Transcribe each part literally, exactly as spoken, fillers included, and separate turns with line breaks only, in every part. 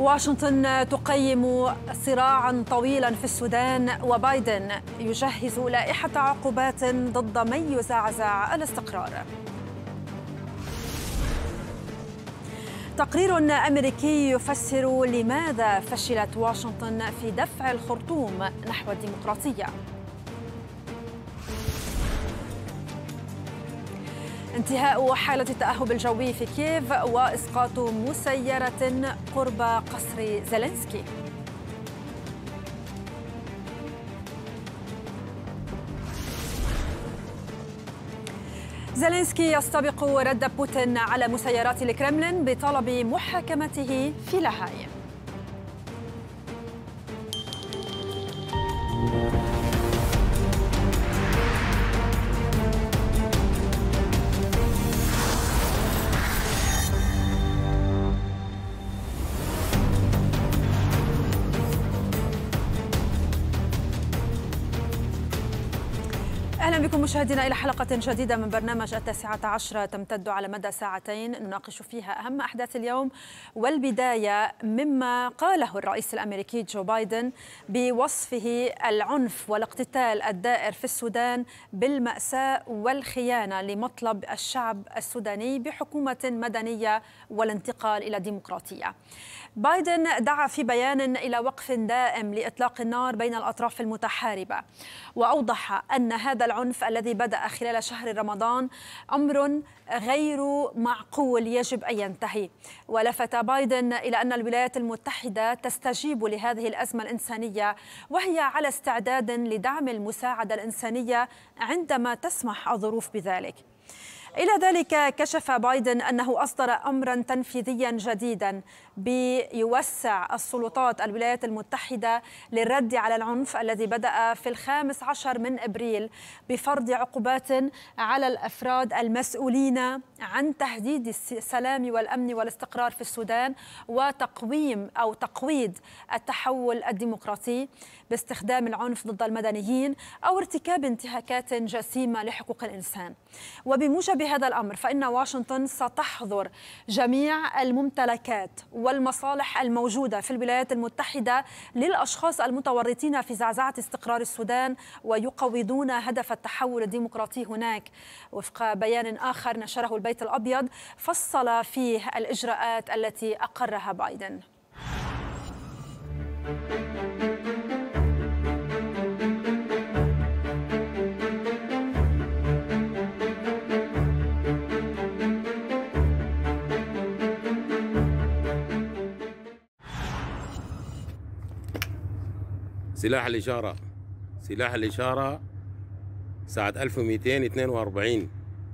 واشنطن تقيم صراعا طويلا في السودان، وبايدن يجهز لائحة عقوبات ضد من يزعزع الاستقرار. تقرير أمريكي يفسر لماذا فشلت واشنطن في دفع الخرطوم نحو الديمقراطية. انتهاء حالة التأهب الجوي في كييف وإسقاط مسيرة قرب قصر زيلينسكي. زيلينسكي يستبق رد بوتين على مسيرات الكرملين بطلب محاكمته في لاهاي. أهلا بكم مشاهدينا إلى حلقة جديدة من برنامج التاسعة عشرة تمتد على مدى ساعتين نناقش فيها أهم أحداث اليوم، والبداية مما قاله الرئيس الأمريكي جو بايدن بوصفه العنف والاقتتال الدائر في السودان بالمأساة والخيانة لمطلب الشعب السوداني بحكومة مدنية والانتقال إلى ديمقراطية. بايدن دعا في بيان إلى وقف دائم لإطلاق النار بين الأطراف المتحاربة، وأوضح أن هذا العنف الذي بدأ خلال شهر رمضان أمر غير معقول يجب أن ينتهي. ولفت بايدن إلى أن الولايات المتحدة تستجيب لهذه الأزمة الإنسانية، وهي على استعداد لدعم المساعدة الإنسانية عندما تسمح الظروف بذلك. إلى ذلك كشف بايدن أنه أصدر أمرا تنفيذيا جديدا بيوسع السلطات الولايات المتحدة للرد على العنف الذي بدأ في الخامس عشر من إبريل بفرض عقوبات على الأفراد المسؤولين عن تهديد السلام والأمن والاستقرار في السودان وتقويم أو تقويض التحول الديمقراطي باستخدام العنف ضد المدنيين أو ارتكاب انتهاكات جسيمة لحقوق الإنسان. وبموجب بهذا الأمر فإن واشنطن ستحظر جميع الممتلكات والمصالح الموجودة في الولايات المتحدة للأشخاص المتورطين في زعزعة استقرار السودان ويقوضون هدف التحول الديمقراطي هناك. وفق بيان آخر نشره البيت الأبيض فصل فيه الإجراءات التي أقرها بايدن.
سلاح الإشارة سلاح الإشارة ساعة ألف ومئتين واثنين وأربعين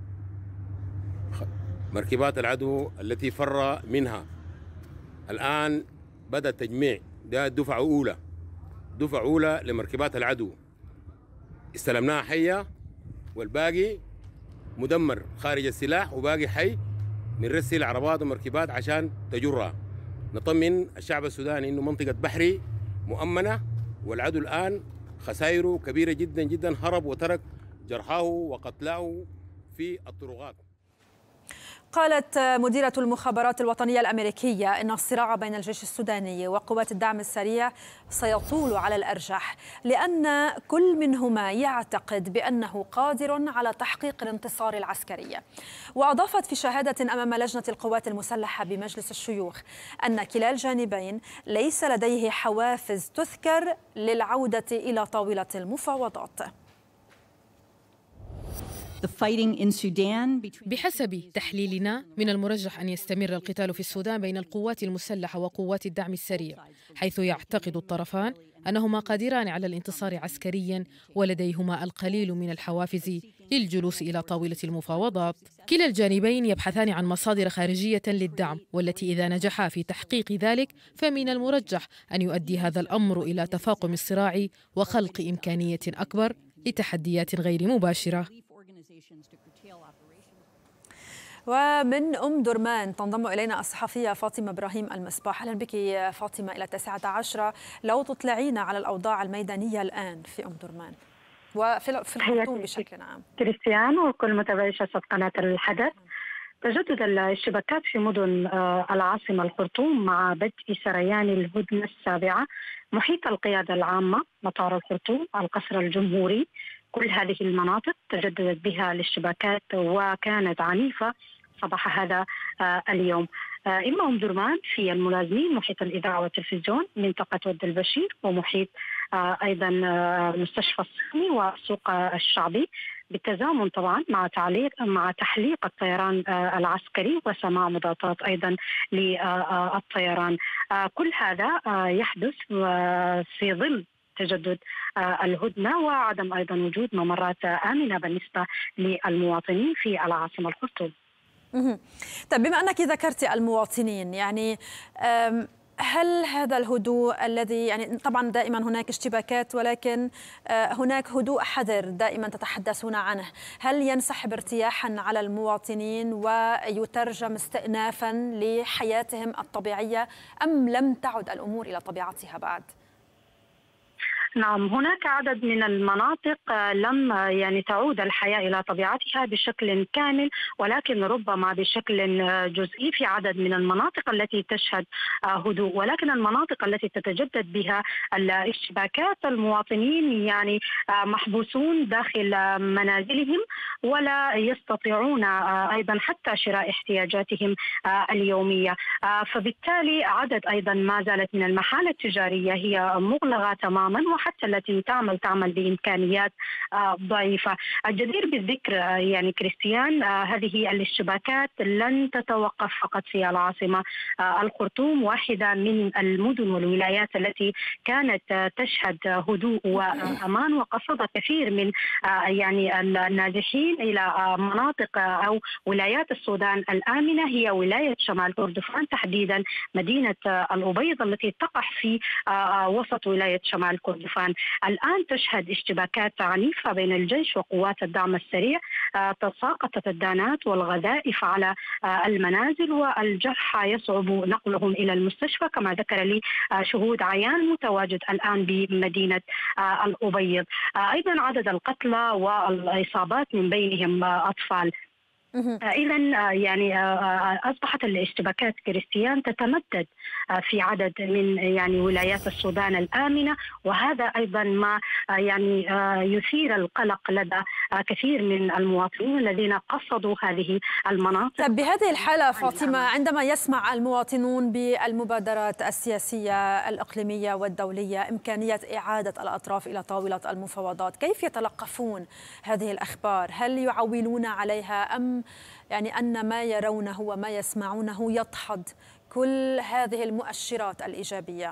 مركبات العدو التي فر منها الآن بدأ التجميع. ده دفعة أولى دفعة أولى لمركبات العدو استلمناها حية، والباقي مدمر خارج السلاح وباقي حي بنرسل عربات ومركبات عشان تجرها. نطمن الشعب السوداني إنه منطقة بحري مؤمنة، والعدو الآن خسائره كبيرة جدا جدا، هرب وترك جرحاه وقتلاه في الطرقات.
قالت مديرة المخابرات الوطنية الأمريكية إن الصراع بين الجيش السوداني وقوات الدعم السريع سيطول على الأرجح، لأن كل منهما يعتقد بأنه قادر على تحقيق الانتصار العسكري. وأضافت في شهادة أمام لجنة القوات المسلحة بمجلس الشيوخ أن كلا الجانبين ليس لديه حوافز تذكر للعودة إلى طاولة المفاوضات.
بحسب تحليلنا من المرجح أن يستمر القتال في السودان بين القوات المسلحة وقوات الدعم السريع، حيث يعتقد الطرفان أنهما قادران على الانتصار عسكريا ولديهما القليل من الحوافز للجلوس إلى طاولة المفاوضات. كلا الجانبين يبحثان عن مصادر خارجية للدعم، والتي إذا نجحا في تحقيق ذلك فمن المرجح أن يؤدي هذا الأمر إلى تفاقم الصراع وخلق إمكانية أكبر لتحديات غير مباشرة.
ومن أم درمان تنضم إلينا الصحفية فاطمة إبراهيم المصباح. أهلا بك فاطمة إلى التاسعة عشرة. لو تطلعينا على الأوضاع الميدانية الآن في أم درمان وفي الخرطوم بشكل عام.
كريستيان وكل متابعي شاشة قناة الحدث. تجدد الاشتباكات في مدن العاصمة الخرطوم مع بدء سريان الهدنة السابعة، محيط القيادة العامة، مطار الخرطوم، القصر الجمهوري، كل هذه المناطق تجددت بها الاشتباكات وكانت عنيفة صباح هذا اليوم. إما أم درمان في الملازمين، محيط الإذاعة والتلفزيون، منطقة ود البشير، ومحيط أيضا مستشفى الصيني والسوق الشعبي، بالتزامن طبعا مع تعليق مع تحليق الطيران العسكري وسماع مضادات ايضا للطيران. كل هذا يحدث في ظل تجدد الهدنه وعدم ايضا وجود ممرات امنه بالنسبه للمواطنين في العاصمه الخرطوم.
طيب، بما انك ذكرتي المواطنين، يعني هل هذا الهدوء الذي يعني طبعا دائما هناك اشتباكات ولكن هناك هدوء حذر دائما تتحدثون عنه، هل ينسحب ارتياحا على المواطنين ويترجم استئنافا لحياتهم الطبيعية أم لم تعد الأمور إلى طبيعتها بعد؟
نعم، هناك عدد من المناطق لم يعني تعود الحياة إلى طبيعتها بشكل كامل، ولكن ربما بشكل جزئي في عدد من المناطق التي تشهد هدوء. ولكن المناطق التي تتجدد بها الاشتباكات المواطنين يعني محبوسون داخل منازلهم ولا يستطيعون أيضا حتى شراء احتياجاتهم اليومية، فبالتالي عدد أيضا ما زالت من المحال التجارية هي مغلقة تماما، حتى التي تعمل تعمل بإمكانيات ضعيفة. الجدير بالذكر يعني كريستيان، هذه الاشتباكات لن تتوقف فقط في العاصمة الخرطوم، واحدة من المدن والولايات التي كانت تشهد هدوء وأمان، وقصد كثير من يعني النازحين إلى مناطق أو ولايات السودان الآمنة هي ولاية شمال كردفان، تحديدا مدينة الأبيض التي تقع في وسط ولاية شمال كردفان. الآن تشهد اشتباكات عنيفة بين الجيش وقوات الدعم السريع، تساقطت الدانات والغذائف على المنازل، والجرحى يصعب نقلهم إلى المستشفى كما ذكر لي شهود عيان متواجد الآن بمدينة الأبيض. أيضا عدد القتلى والإصابات من بينهم أطفال. إذا يعني أصبحت الاشتباكات كريستيان تتمدد في عدد من يعني ولايات السودان الآمنة، وهذا أيضا ما يعني يثير القلق لدى كثير من المواطنين الذين قصدوا هذه المناطق.
طب بهذه الحالة فاطمة، عندما يسمع المواطنون بالمبادرات السياسية الإقليمية والدولية إمكانية إعادة الأطراف إلى طاولة المفاوضات، كيف يتلقفون هذه الأخبار؟ هل يعولون عليها أم يعني أن ما يرونه وما يسمعونه يدحض كل هذه المؤشرات الإيجابية؟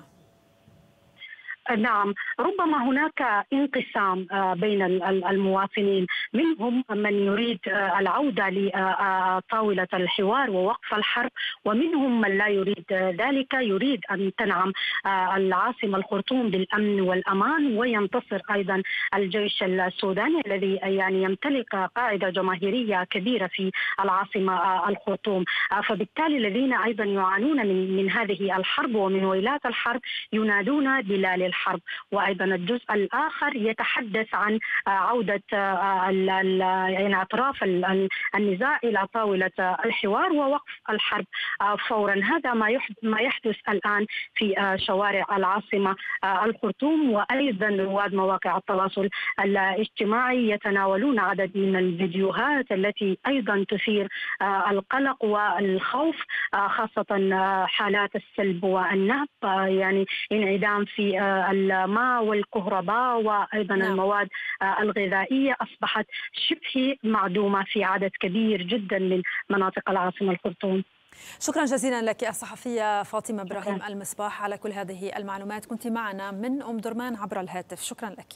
نعم، ربما هناك انقسام بين المواطنين، منهم من يريد العودة لطاولة الحوار ووقف الحرب، ومنهم من لا يريد ذلك، يريد أن تنعم العاصمة الخرطوم بالأمن والأمان وينتصر أيضا الجيش السوداني الذي يعني يمتلك قاعدة جماهيرية كبيرة في العاصمة الخرطوم. فبالتالي الذين أيضا يعانون من من هذه الحرب ومن ويلات الحرب ينادون بلال الحرب. وأيضا الجزء الآخر يتحدث عن عودة يعني أطراف النزاع إلى طاولة الحوار ووقف الحرب فورا. هذا ما ما يحدث الآن في شوارع العاصمة الخرطوم، وأيضا رواد مواقع التواصل الاجتماعي يتناولون عدد من الفيديوهات التي أيضا تثير القلق والخوف، خاصة حالات السلب والنهب، يعني انعدام في الماء والكهرباء وأيضا نعم. المواد الغذائية أصبحت شبه معدومة في عدد كبير جدا من مناطق العاصمة الخرطوم.
شكرا جزيلا لك الصحفية فاطمة إبراهيم المصباح على كل هذه المعلومات، كنت معنا من أم درمان عبر الهاتف، شكرا لك.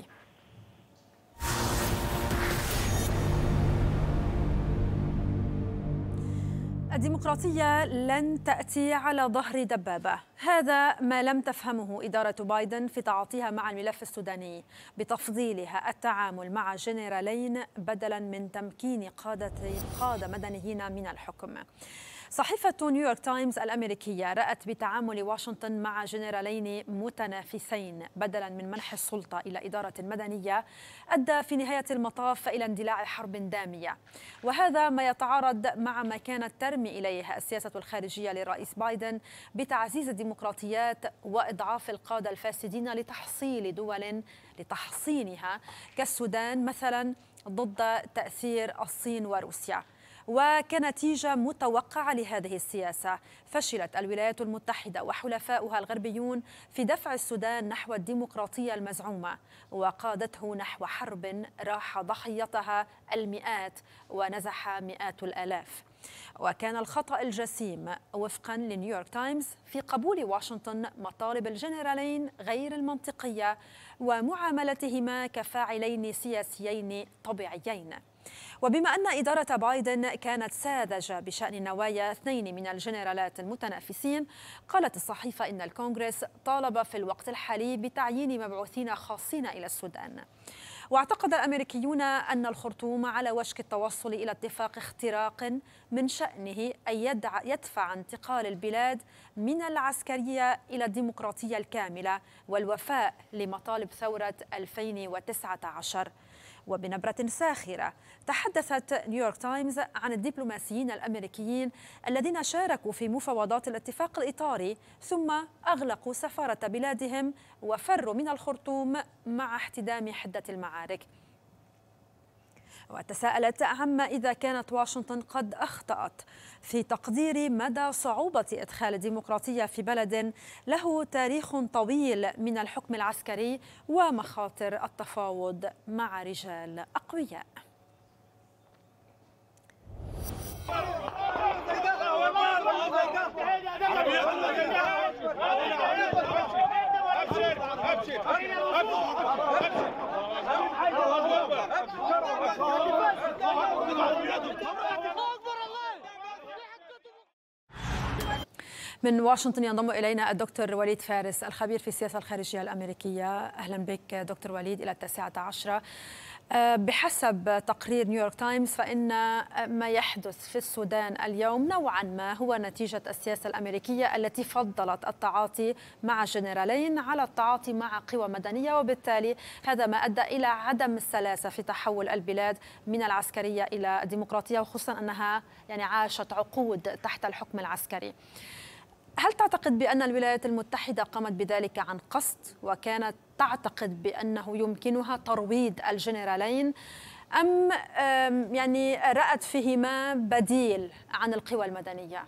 الديمقراطية لن تأتي على ظهر دبابة، هذا ما لم تفهمه إدارة بايدن في تعاطيها مع الملف السوداني بتفضيلها التعامل مع جنرالين بدلا من تمكين قادة قادة مدنيين من الحكم. صحيفة نيويورك تايمز الأمريكية رأت بتعامل واشنطن مع جنرالين متنافسين بدلا من منح السلطة إلى إدارة مدنية أدى في نهاية المطاف إلى اندلاع حرب دامية، وهذا ما يتعارض مع ما كانت ترمي إليه السياسة الخارجية للرئيس بايدن بتعزيز الديمقراطيات وإضعاف القادة الفاسدين لتحصيل دول لتحصينها كالسودان مثلا ضد تأثير الصين وروسيا. وكنتيجة متوقعة لهذه السياسة فشلت الولايات المتحدة وحلفاؤها الغربيون في دفع السودان نحو الديمقراطية المزعومة، وقادته نحو حرب راح ضحيتها المئات ونزح مئات الآلاف. وكان الخطأ الجسيم وفقا لنيويورك تايمز في قبول واشنطن مطالب الجنرالين غير المنطقية ومعاملتهما كفاعلين سياسيين طبيعيين. وبما أن إدارة بايدن كانت ساذجة بشأن نوايا اثنين من الجنرالات المتنافسين، قالت الصحيفة إن الكونغرس طالب في الوقت الحالي بتعيين مبعوثين خاصين إلى السودان. واعتقد الأمريكيون أن الخرطوم على وشك التوصل إلى اتفاق اختراق من شأنه أن يدفع انتقال البلاد من العسكرية إلى الديمقراطية الكاملة والوفاء لمطالب ثورة ألفين وتسعة عشر. وبنبرة ساخرة تحدثت نيويورك تايمز عن الدبلوماسيين الأمريكيين الذين شاركوا في مفاوضات الاتفاق الإطاري ثم أغلقوا سفارة بلادهم وفروا من الخرطوم مع احتدام حدة المعارك. وتساءلت عما إذا كانت واشنطن قد أخطأت في تقدير مدى صعوبة إدخال الديمقراطية في بلد له تاريخ طويل من الحكم العسكري ومخاطر التفاوض مع رجال أقوياء. من واشنطن ينضم إلينا الدكتور وليد فارس الخبير في السياسة الخارجية الأمريكية. أهلا بك دكتور وليد إلى التاسعة عشرة. بحسب تقرير نيويورك تايمز فإن ما يحدث في السودان اليوم نوعا ما هو نتيجة السياسة الأمريكية التي فضلت التعاطي مع جنرالين على التعاطي مع قوى مدنية، وبالتالي هذا ما أدى إلى عدم السلاسة في تحول البلاد من العسكرية إلى الديمقراطية، وخصوصا أنها يعني عاشت عقود تحت الحكم العسكري. هل تعتقد بأن الولايات المتحدة قامت بذلك عن قصد وكانت تعتقد بأنه يمكنها ترويض الجنرالين، أم يعني رأت فيهما بديل عن القوى المدنية؟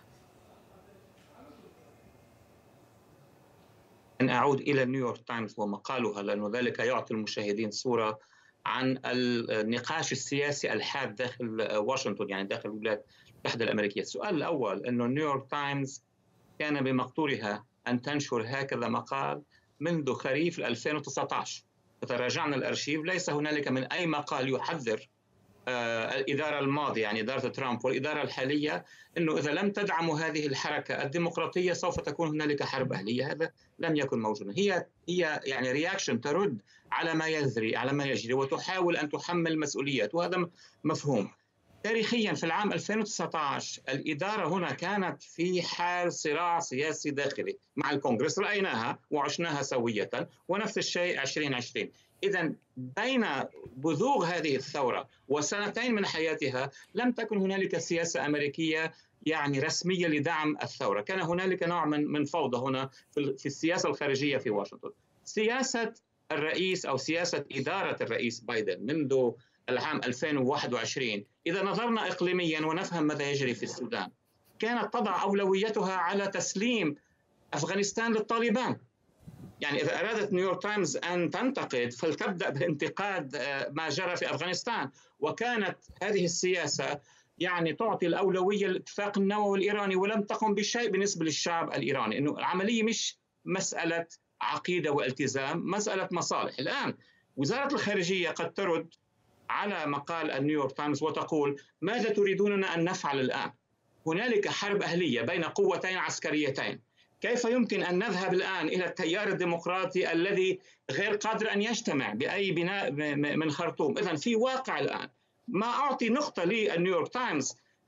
أن أعود إلى نيويورك تايمز ومقالها، لأن ذلك يعطي المشاهدين صورة عن النقاش السياسي الحاد داخل واشنطن، يعني داخل الولايات المتحدة الأمريكية. السؤال الأول أنه نيويورك تايمز كان بمقدورها أن تنشر هكذا مقال منذ خريف ألفين وتسعة عشر. إذا راجعنا الأرشيف ليس هنالك من أي مقال يحذر آه الإدارة الماضية، يعني إدارة ترامب والإدارة الحالية، أنه إذا لم تدعموا هذه الحركة الديمقراطية سوف تكون هنالك حرب أهلية. هذا لم يكن موجودا. هي هي يعني رياكشن ترد على ما يجري على ما يجري وتحاول أن تحمل مسؤوليات، وهذا مفهوم. تاريخيا في العام ألفين وتسعة عشر الإدارة هنا كانت في حال صراع سياسي داخلي مع الكونغرس، رأيناها وعشناها سوية، ونفس الشيء عشرين عشرين. إذن بين بزوغ هذه الثورة وسنتين من حياتها لم تكن هنالك سياسة أمريكية يعني رسمية لدعم الثورة. كان هنالك نوع من من فوضى هنا في السياسة الخارجية في واشنطن. سياسة الرئيس أو سياسة إدارة الرئيس بايدن منذ العام ألفين وواحد وعشرين، إذا نظرنا إقليميا ونفهم ماذا يجري في السودان، كانت تضع أولويتها على تسليم أفغانستان للطالبان. يعني إذا أرادت نيويورك تايمز أن تنتقد فلتبدأ بانتقاد ما جرى في أفغانستان. وكانت هذه السياسة يعني تعطي الأولوية للاتفاق النووي الإيراني ولم تقم بشيء بالنسبة للشعب الإيراني. إنه العملية مش مسألة عقيدة والتزام، مسألة مصالح. الآن وزارة الخارجية قد ترد على مقال النيويورك تايمز وتقول: ماذا تريدوننا أن نفعل الآن؟ هنالك حرب أهلية بين قوتين عسكريتين، كيف يمكن أن نذهب الآن إلى التيار الديمقراطي الذي غير قادر أن يجتمع بأي بناء من خرطوم؟ إذن في واقع الآن. ما أعطي نقطة للنيويورك تايمز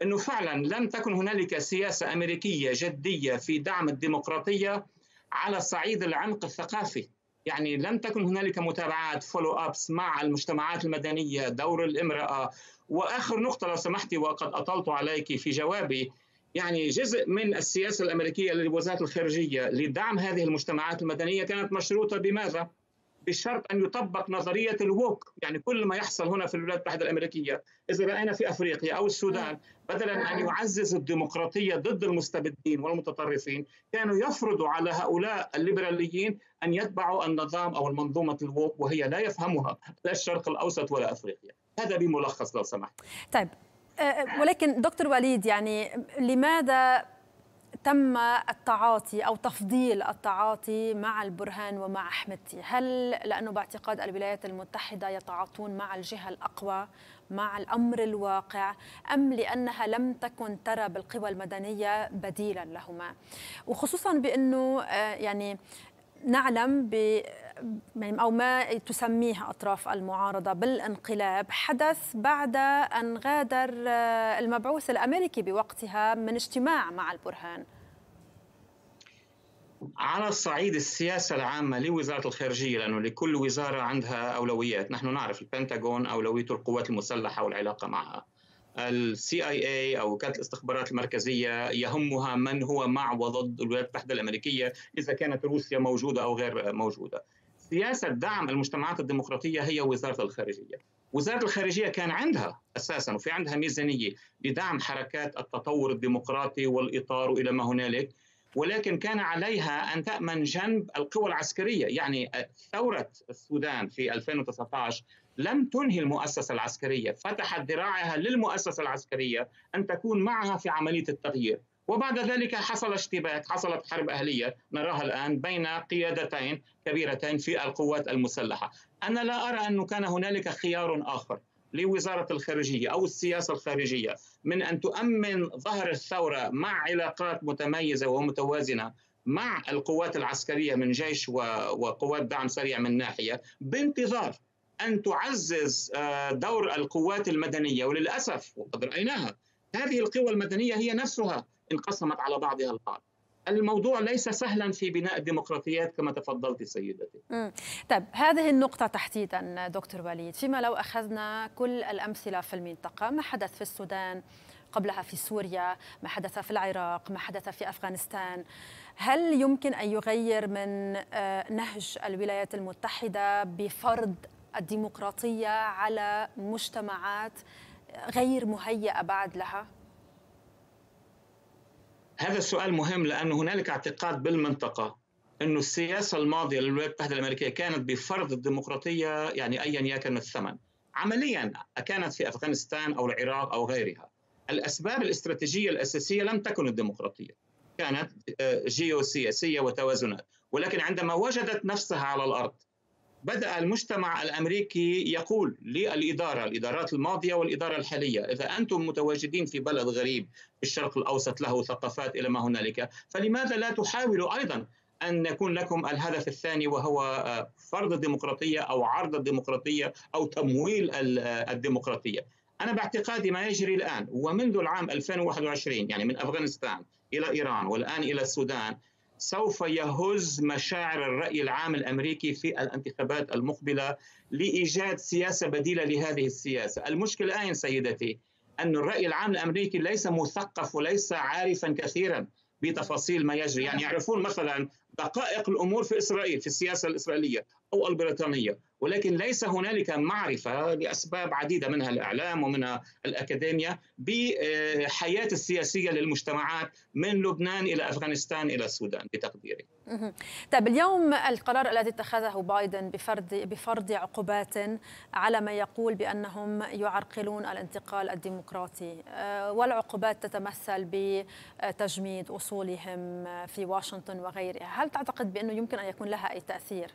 أنه فعلا لم تكن هنالك سياسة أمريكية جدية في دعم الديمقراطية على صعيد العمق الثقافي. يعني لم تكن هنالك متابعات فولو أبس مع المجتمعات المدنية، دور الامرأة. وآخر نقطة لو سمحتي وقد أطلت عليك في جوابي، يعني جزء من السياسة الأمريكية لوزارة الخارجية لدعم هذه المجتمعات المدنية كانت مشروطة بماذا؟ بشرط أن يطبق نظرية الووك. يعني كل ما يحصل هنا في الولايات المتحدة الأمريكية، إذا رأينا في أفريقيا أو السودان، بدلا أن يعزز الديمقراطية ضد المستبدين والمتطرفين، كانوا يفرضوا على هؤلاء الليبراليين أن يتبعوا النظام أو المنظومة الووك، وهي لا يفهمها لا الشرق الأوسط ولا أفريقيا. هذا بملخص لو سمحت.
طيب، ولكن دكتور وليد، يعني لماذا تم التعاطي أو تفضيل التعاطي مع البرهان ومع أحمدتي؟ هل لأنه باعتقاد الولايات المتحدة يتعاطون مع الجهة الأقوى، مع الأمر الواقع، أم لأنها لم تكن ترى بالقوى المدنية بديلا لهما؟ وخصوصا بأنه يعني نعلم ب أو ما تسميه أطراف المعارضة بالانقلاب حدث بعد أن غادر المبعوث الأمريكي بوقتها من اجتماع مع البرهان.
على الصعيد السياسة العامة لوزارة الخارجية، لأنه لكل وزارة عندها أولويات، نحن نعرف البنتاغون أولويته القوات المسلحة والعلاقة معها، السي اي اي أو وكالة الاستخبارات المركزية يهمها من هو مع وضد الولايات المتحدة الأمريكية إذا كانت روسيا موجودة أو غير موجودة. سياسة دعم المجتمعات الديمقراطية هي وزارة الخارجية. وزارة الخارجية كان عندها أساساً وفي عندها ميزانية لدعم حركات التطور الديمقراطي والإطار إلى ما هنالك، ولكن كان عليها أن تأمن جنب القوى العسكرية. يعني ثورة السودان في ألفين وتسعة عشر لم تنهي المؤسسة العسكرية، فتحت ذراعها للمؤسسة العسكرية أن تكون معها في عملية التغيير. وبعد ذلك حصل اشتباك، حصلت حرب أهلية نراها الآن بين قيادتين كبيرتين في القوات المسلحة. أنا لا أرى أنه كان هنالك خيار آخر لوزارة الخارجية أو السياسة الخارجية من أن تؤمن ظهر الثورة مع علاقات متميزة ومتوازنة مع القوات العسكرية من جيش وقوات دعم سريع من ناحية، بانتظار أن تعزز دور القوات المدنية. وللأسف وقد رأيناها هذه القوى المدنية هي نفسها انقسمت على بعضها البعض. الموضوع ليس سهلا في بناء الديمقراطيات كما تفضلت سيدتي.
طيب، هذه النقطة تحديدا دكتور وليد، فيما لو أخذنا كل الأمثلة في المنطقة، ما حدث في السودان، قبلها في سوريا، ما حدث في العراق، ما حدث في أفغانستان، هل يمكن أن يغير من نهج الولايات المتحدة بفرض الديمقراطية على مجتمعات غير مهيئة بعد لها؟
هذا السؤال مهم، لأن هنالك اعتقاد بالمنطقة أن السياسة الماضية للولايات المتحدة الأمريكية كانت بفرض الديمقراطية، يعني أيا يكن الثمن. عمليا كانت في أفغانستان أو العراق أو غيرها، الأسباب الاستراتيجية الأساسية لم تكن الديمقراطية، كانت جيوسياسية وتوازنات. ولكن عندما وجدت نفسها على الأرض بدأ المجتمع الأمريكي يقول للإدارة، الإدارات الماضية والإدارة الحالية، إذا أنتم متواجدين في بلد غريب في الشرق الأوسط له ثقافات إلى ما هنالك، فلماذا لا تحاولوا أيضا أن يكون لكم الهدف الثاني وهو فرض الديمقراطية أو عرض الديمقراطية أو تمويل الديمقراطية. أنا باعتقادي ما يجري الآن ومنذ العام ألفين وواحد وعشرين، يعني من أفغانستان إلى إيران والآن إلى السودان، سوف يهز مشاعر الرأي العام الأمريكي في الانتخابات المقبلة لإيجاد سياسة بديلة لهذه السياسة. المشكلة أين سيدتي؟ أن الرأي العام الأمريكي ليس مثقف وليس عارفا كثيرا بتفاصيل ما يجري. يعني يعرفون مثلا دقائق الأمور في إسرائيل، في السياسة الإسرائيلية أو البريطانية، ولكن ليس هنالك معرفة لأسباب عديدة منها الإعلام ومنها الأكاديمية بحياة السياسية للمجتمعات من لبنان إلى أفغانستان إلى السودان بتقديري.
طيب، اليوم القرار الذي اتخذه بايدن بفرض بفرض عقوبات على ما يقول بأنهم يعرقلون الانتقال الديمقراطي، والعقوبات تتمثل بتجميد أصولهم في واشنطن وغيرها، هل تعتقد بأنه يمكن أن يكون لها أي تأثير؟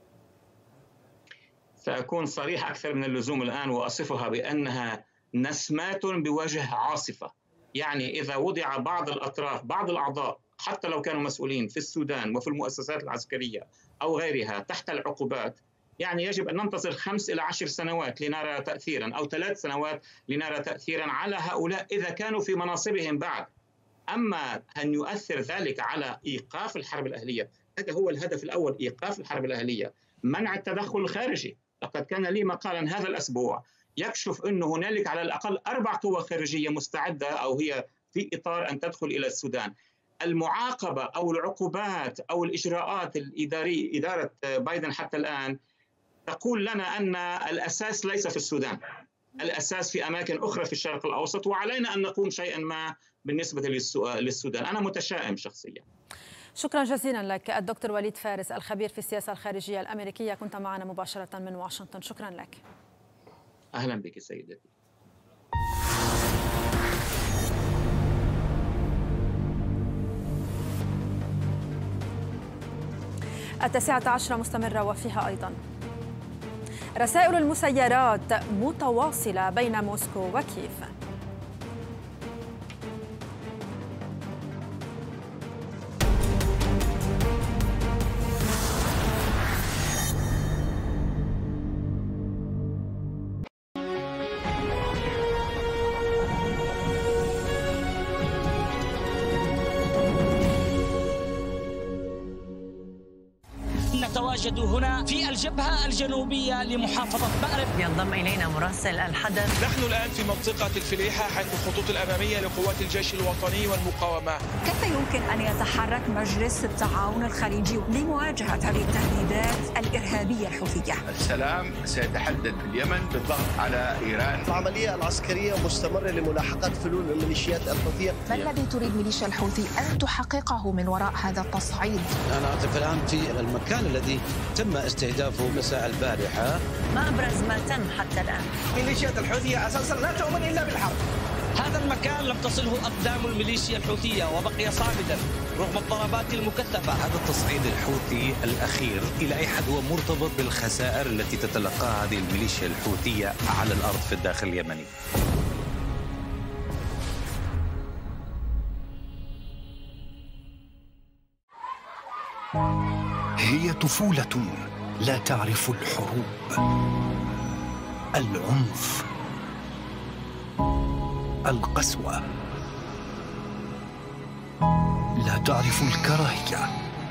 سأكون صريح أكثر من اللزوم الآن وأصفها بأنها نسمات بوجه عاصفة. يعني إذا وضع بعض الأطراف، بعض الأعضاء حتى لو كانوا مسؤولين في السودان وفي المؤسسات العسكرية أو غيرها تحت العقوبات، يعني يجب أن ننتظر خمس إلى عشر سنوات لنرى تأثيرا، أو ثلاث سنوات لنرى تأثيرا على هؤلاء إذا كانوا في مناصبهم بعد. أما أن يؤثر ذلك على إيقاف الحرب الأهلية، هذا هو الهدف الأول، إيقاف الحرب الأهلية، منع التدخل الخارجي. لقد كان لي مقالا هذا الأسبوع يكشف أن هنالك على الأقل أربع قوى خارجية مستعدة أو هي في إطار أن تدخل إلى السودان. المعاقبة أو العقوبات أو الإجراءات الإدارية إدارة بايدن حتى الآن تقول لنا أن الأساس ليس في السودان، الأساس في أماكن أخرى في الشرق الأوسط، وعلينا أن نقوم شيئا ما بالنسبة للسودان. أنا متشائم شخصيا.
شكرا جزيلا لك الدكتور وليد فارس، الخبير في السياسة الخارجية الأمريكية، كنت معنا مباشرة من واشنطن. شكرا لك.
أهلا بك سيدتي.
التاسعة عشرة مستمرة وفيها أيضا رسائل المسيرات متواصلة بين موسكو وكييف.
نتواجد هنا في الجبهة الجنوبية لمحافظة مأرب.
ينضم إلينا مراسل الحدث.
نحن الآن في منطقة الفليحة حيث الخطوط الأمامية لقوات الجيش الوطني والمقاومة.
كيف يمكن أن يتحرك مجلس التعاون الخليجي لمواجهة هذه التهديدات الإرهابية الحوثية؟
السلام سيتحدد في اليمن بالضغط على إيران.
العملية العسكرية مستمرة لملاحقة فلول الميليشيات الحوثية.
ما الذي تريد ميليشيا الحوثي أن تحققه من وراء هذا التصعيد؟
أنا أعتقد الآن في المكان الذي تم استهدافه مساء البارحة.
ما أبرز ما تم حتى الآن؟
ميليشيات الحوثية أساسا لا تؤمن إلا بالحرب.
هذا المكان لم تصله أقدام الميليشيا الحوثية وبقي صامدا رغم الضربات المكثفة.
هذا التصعيد الحوثي الأخير إلى أي حد هو مرتبط بالخسائر التي تتلقاها هذه الميليشيا الحوثية على الأرض في الداخل اليمني.
هي طفولة لا تعرف الحروب، العنف، القسوة، لا تعرف الكراهية.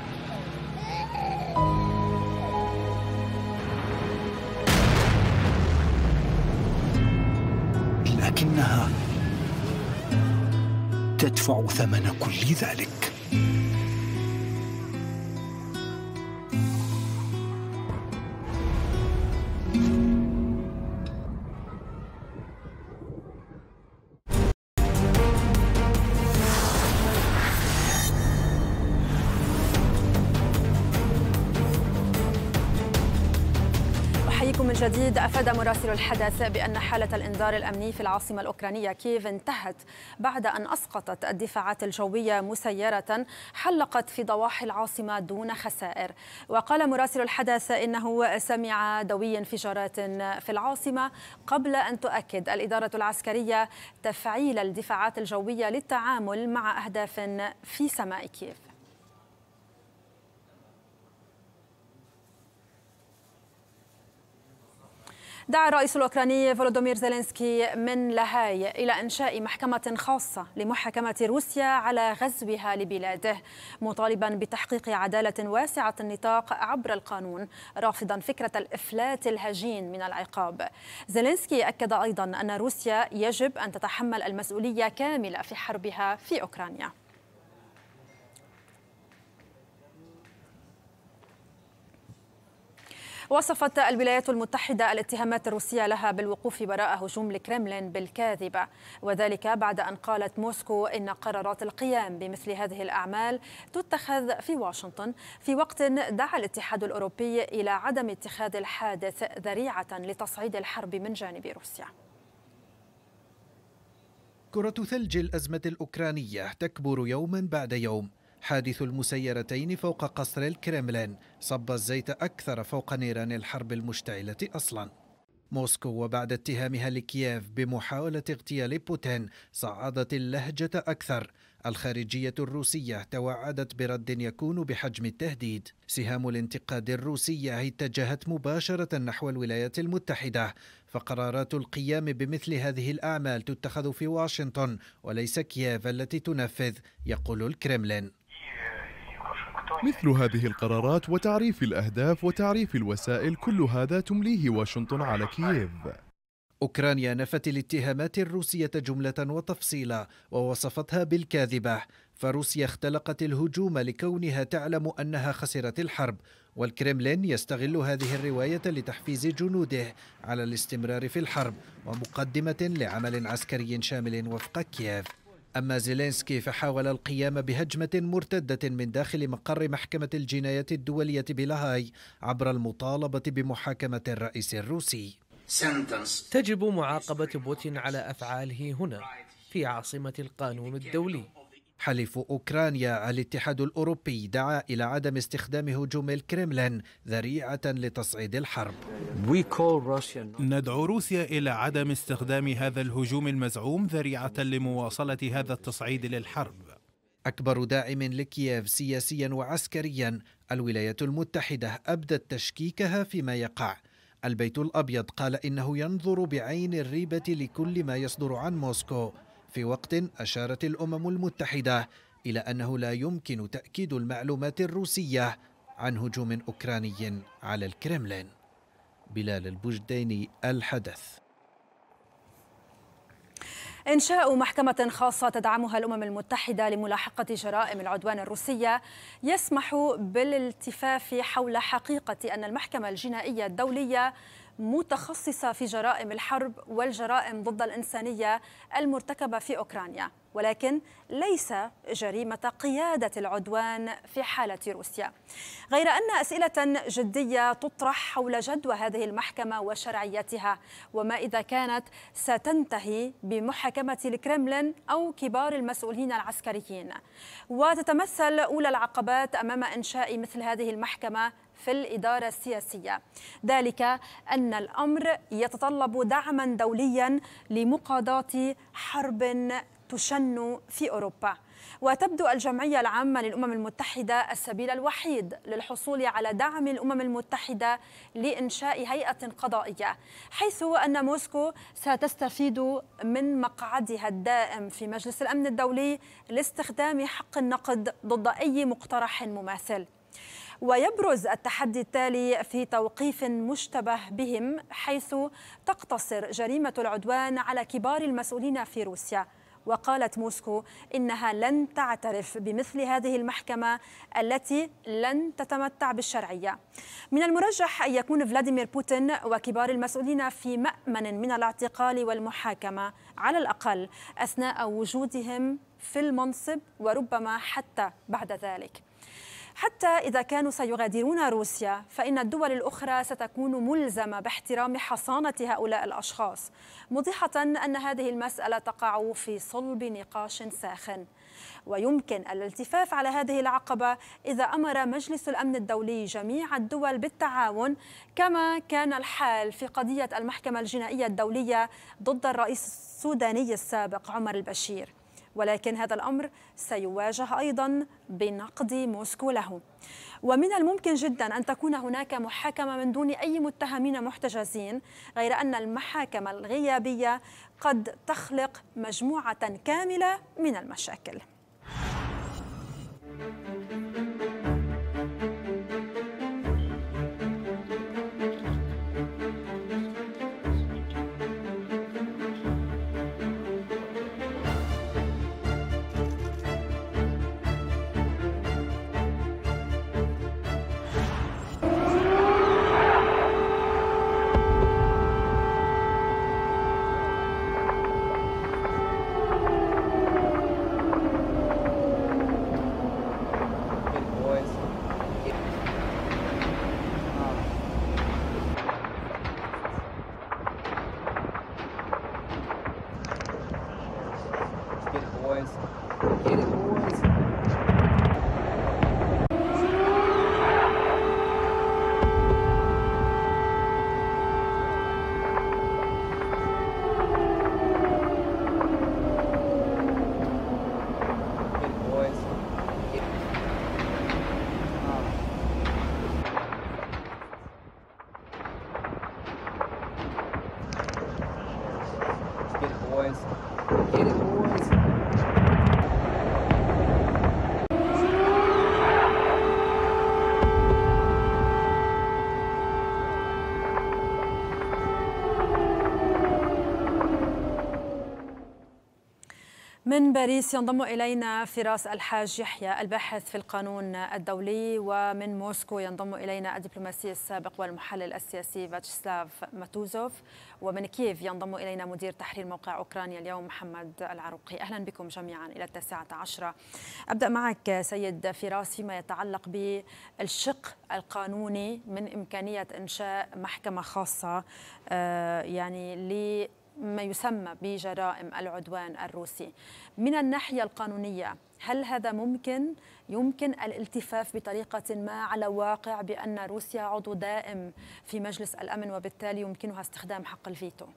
لكنها تدفع ثمن كل ذلك.
من جديد. أفاد مراسل الحدث بأن حالة الإنذار الأمني في العاصمة الأوكرانية كييف انتهت بعد أن أسقطت الدفاعات الجوية مسيرة حلقت في ضواحي العاصمة دون خسائر. وقال مراسل الحدث إنه سمع دوي انفجارات في العاصمة قبل أن تؤكد الإدارة العسكرية تفعيل الدفاعات الجوية للتعامل مع أهداف في سماء كييف. دعا الرئيس الأوكراني فولودومير زيلينسكي من لاهاي إلى إنشاء محكمة خاصة لمحاكمة روسيا على غزوها لبلاده، مطالبا بتحقيق عدالة واسعة النطاق عبر القانون، رافضا فكرة الإفلات الهجين من العقاب. زيلينسكي أكد أيضا أن روسيا يجب أن تتحمل المسؤولية كاملة في حربها في أوكرانيا. وصفت الولايات المتحدة الاتهامات الروسية لها بالوقوف وراء هجوم الكرملين بالكاذبة، وذلك بعد أن قالت موسكو إن قرارات القيام بمثل هذه الأعمال تتخذ في واشنطن، في وقت دعا الاتحاد الأوروبي إلى عدم اتخاذ الحادث ذريعة لتصعيد الحرب من جانب روسيا.
كرة ثلج الأزمة الأوكرانية تكبر يوما بعد يوم. حادث المسيرتين فوق قصر الكرملين صب الزيت أكثر فوق نيران الحرب المشتعلة أصلا. موسكو وبعد اتهامها لكييف بمحاولة اغتيال بوتين صعدت اللهجة أكثر. الخارجية الروسية توعدت برد يكون بحجم التهديد. سهام الانتقاد الروسية اتجهت مباشرة نحو الولايات المتحدة، فقرارات القيام بمثل هذه الأعمال تتخذ في واشنطن وليس كييف التي تنفذ، يقول الكرملين.
مثل هذه القرارات وتعريف الأهداف وتعريف الوسائل، كل هذا تمليه واشنطن على كييف.
أوكرانيا نفت الاتهامات الروسية جملة وتفصيلا ووصفتها بالكاذبة، فروسيا اختلقت الهجوم لكونها تعلم أنها خسرت الحرب، والكرملين يستغل هذه الرواية لتحفيز جنوده على الاستمرار في الحرب ومقدمة لعمل عسكري شامل وفق كييف. أما زيلينسكي فحاول القيام بهجمة مرتدة من داخل مقر محكمة الجنايات الدولية بلاهاي عبر المطالبة بمحاكمة الرئيس الروسي.
تجب معاقبة بوتين على أفعاله هنا في عاصمة القانون الدولي.
حليف أوكرانيا الاتحاد الأوروبي دعا إلى عدم استخدام هجوم الكرملين ذريعة لتصعيد الحرب.
ندعو روسيا إلى عدم استخدام هذا الهجوم المزعوم ذريعة لمواصلة هذا التصعيد للحرب.
أكبر داعم لكييف سياسيا وعسكريا الولايات المتحدة أبدت تشكيكها فيما يقع. البيت الأبيض قال إنه ينظر بعين الريبة لكل ما يصدر عن موسكو، في وقت أشارت الأمم المتحدة إلى أنه لا يمكن تأكيد المعلومات الروسية عن هجوم أوكراني على الكرملين. بلال البجديني، الحدث.
إنشاء محكمة خاصة تدعمها الأمم المتحدة لملاحقة جرائم العدوان الروسية يسمح بالالتفاف حول حقيقة أن المحكمة الجنائية الدولية متخصصة في جرائم الحرب والجرائم ضد الإنسانية المرتكبة في أوكرانيا، ولكن ليس جريمة قيادة العدوان في حالة روسيا. غير أن أسئلة جدية تطرح حول جدوى هذه المحكمة وشرعيتها، وما إذا كانت ستنتهي بمحاكمة الكرملين أو كبار المسؤولين العسكريين. وتتمثل أولى العقبات أمام إنشاء مثل هذه المحكمة في الإدارة السياسية، ذلك أن الأمر يتطلب دعما دوليا لمقاضاة حرب تشن في أوروبا. وتبدو الجمعية العامة للأمم المتحدة السبيل الوحيد للحصول على دعم الأمم المتحدة لإنشاء هيئة قضائية، حيث أن موسكو ستستفيد من مقعدها الدائم في مجلس الأمن الدولي لاستخدام حق النقد ضد أي مقترح مماثل. ويبرز التحدي التالي في توقيف مشتبه بهم، حيث تقتصر جريمة العدوان على كبار المسؤولين في روسيا. وقالت موسكو إنها لن تعترف بمثل هذه المحكمة التي لن تتمتع بالشرعية. من المرجح أن يكون فلاديمير بوتين وكبار المسؤولين في مأمن من الاعتقال والمحاكمة على الأقل أثناء وجودهم في المنصب، وربما حتى بعد ذلك. حتى إذا كانوا سيغادرون روسيا فإن الدول الأخرى ستكون ملزمة باحترام حصانة هؤلاء الأشخاص، موضحة أن هذه المسألة تقع في صلب نقاش ساخن. ويمكن الالتفاف على هذه العقبة إذا أمر مجلس الأمن الدولي جميع الدول بالتعاون، كما كان الحال في قضية المحكمة الجنائية الدولية ضد الرئيس السوداني السابق عمر البشير. ولكن هذا الأمر سيواجه أيضا بنقد موسكو له. ومن الممكن جدا أن تكون هناك محاكمة من دون أي متهمين محتجزين، غير أن المحاكمة الغيابية قد تخلق مجموعة كاملة من المشاكل. من باريس ينضم إلينا فراس الحاج يحيى الباحث في القانون الدولي، ومن موسكو ينضم إلينا الدبلوماسي السابق والمحلل السياسي فياتشسلاف ماتوزوف، ومن كييف ينضم إلينا مدير تحرير موقع أوكرانيا اليوم محمد العروقي. أهلا بكم جميعا إلى التاسعة عشرة. أبدأ معك سيد فراس فيما يتعلق بالشق القانوني من إمكانية إنشاء محكمة خاصة يعني ل ما يسمى بجرائم العدوان الروسي. من الناحية القانونية هل هذا ممكن؟ يمكن الالتفاف بطريقة ما على واقع بأن روسيا عضو دائم في مجلس الأمن وبالتالي يمكنها استخدام حق الفيتو؟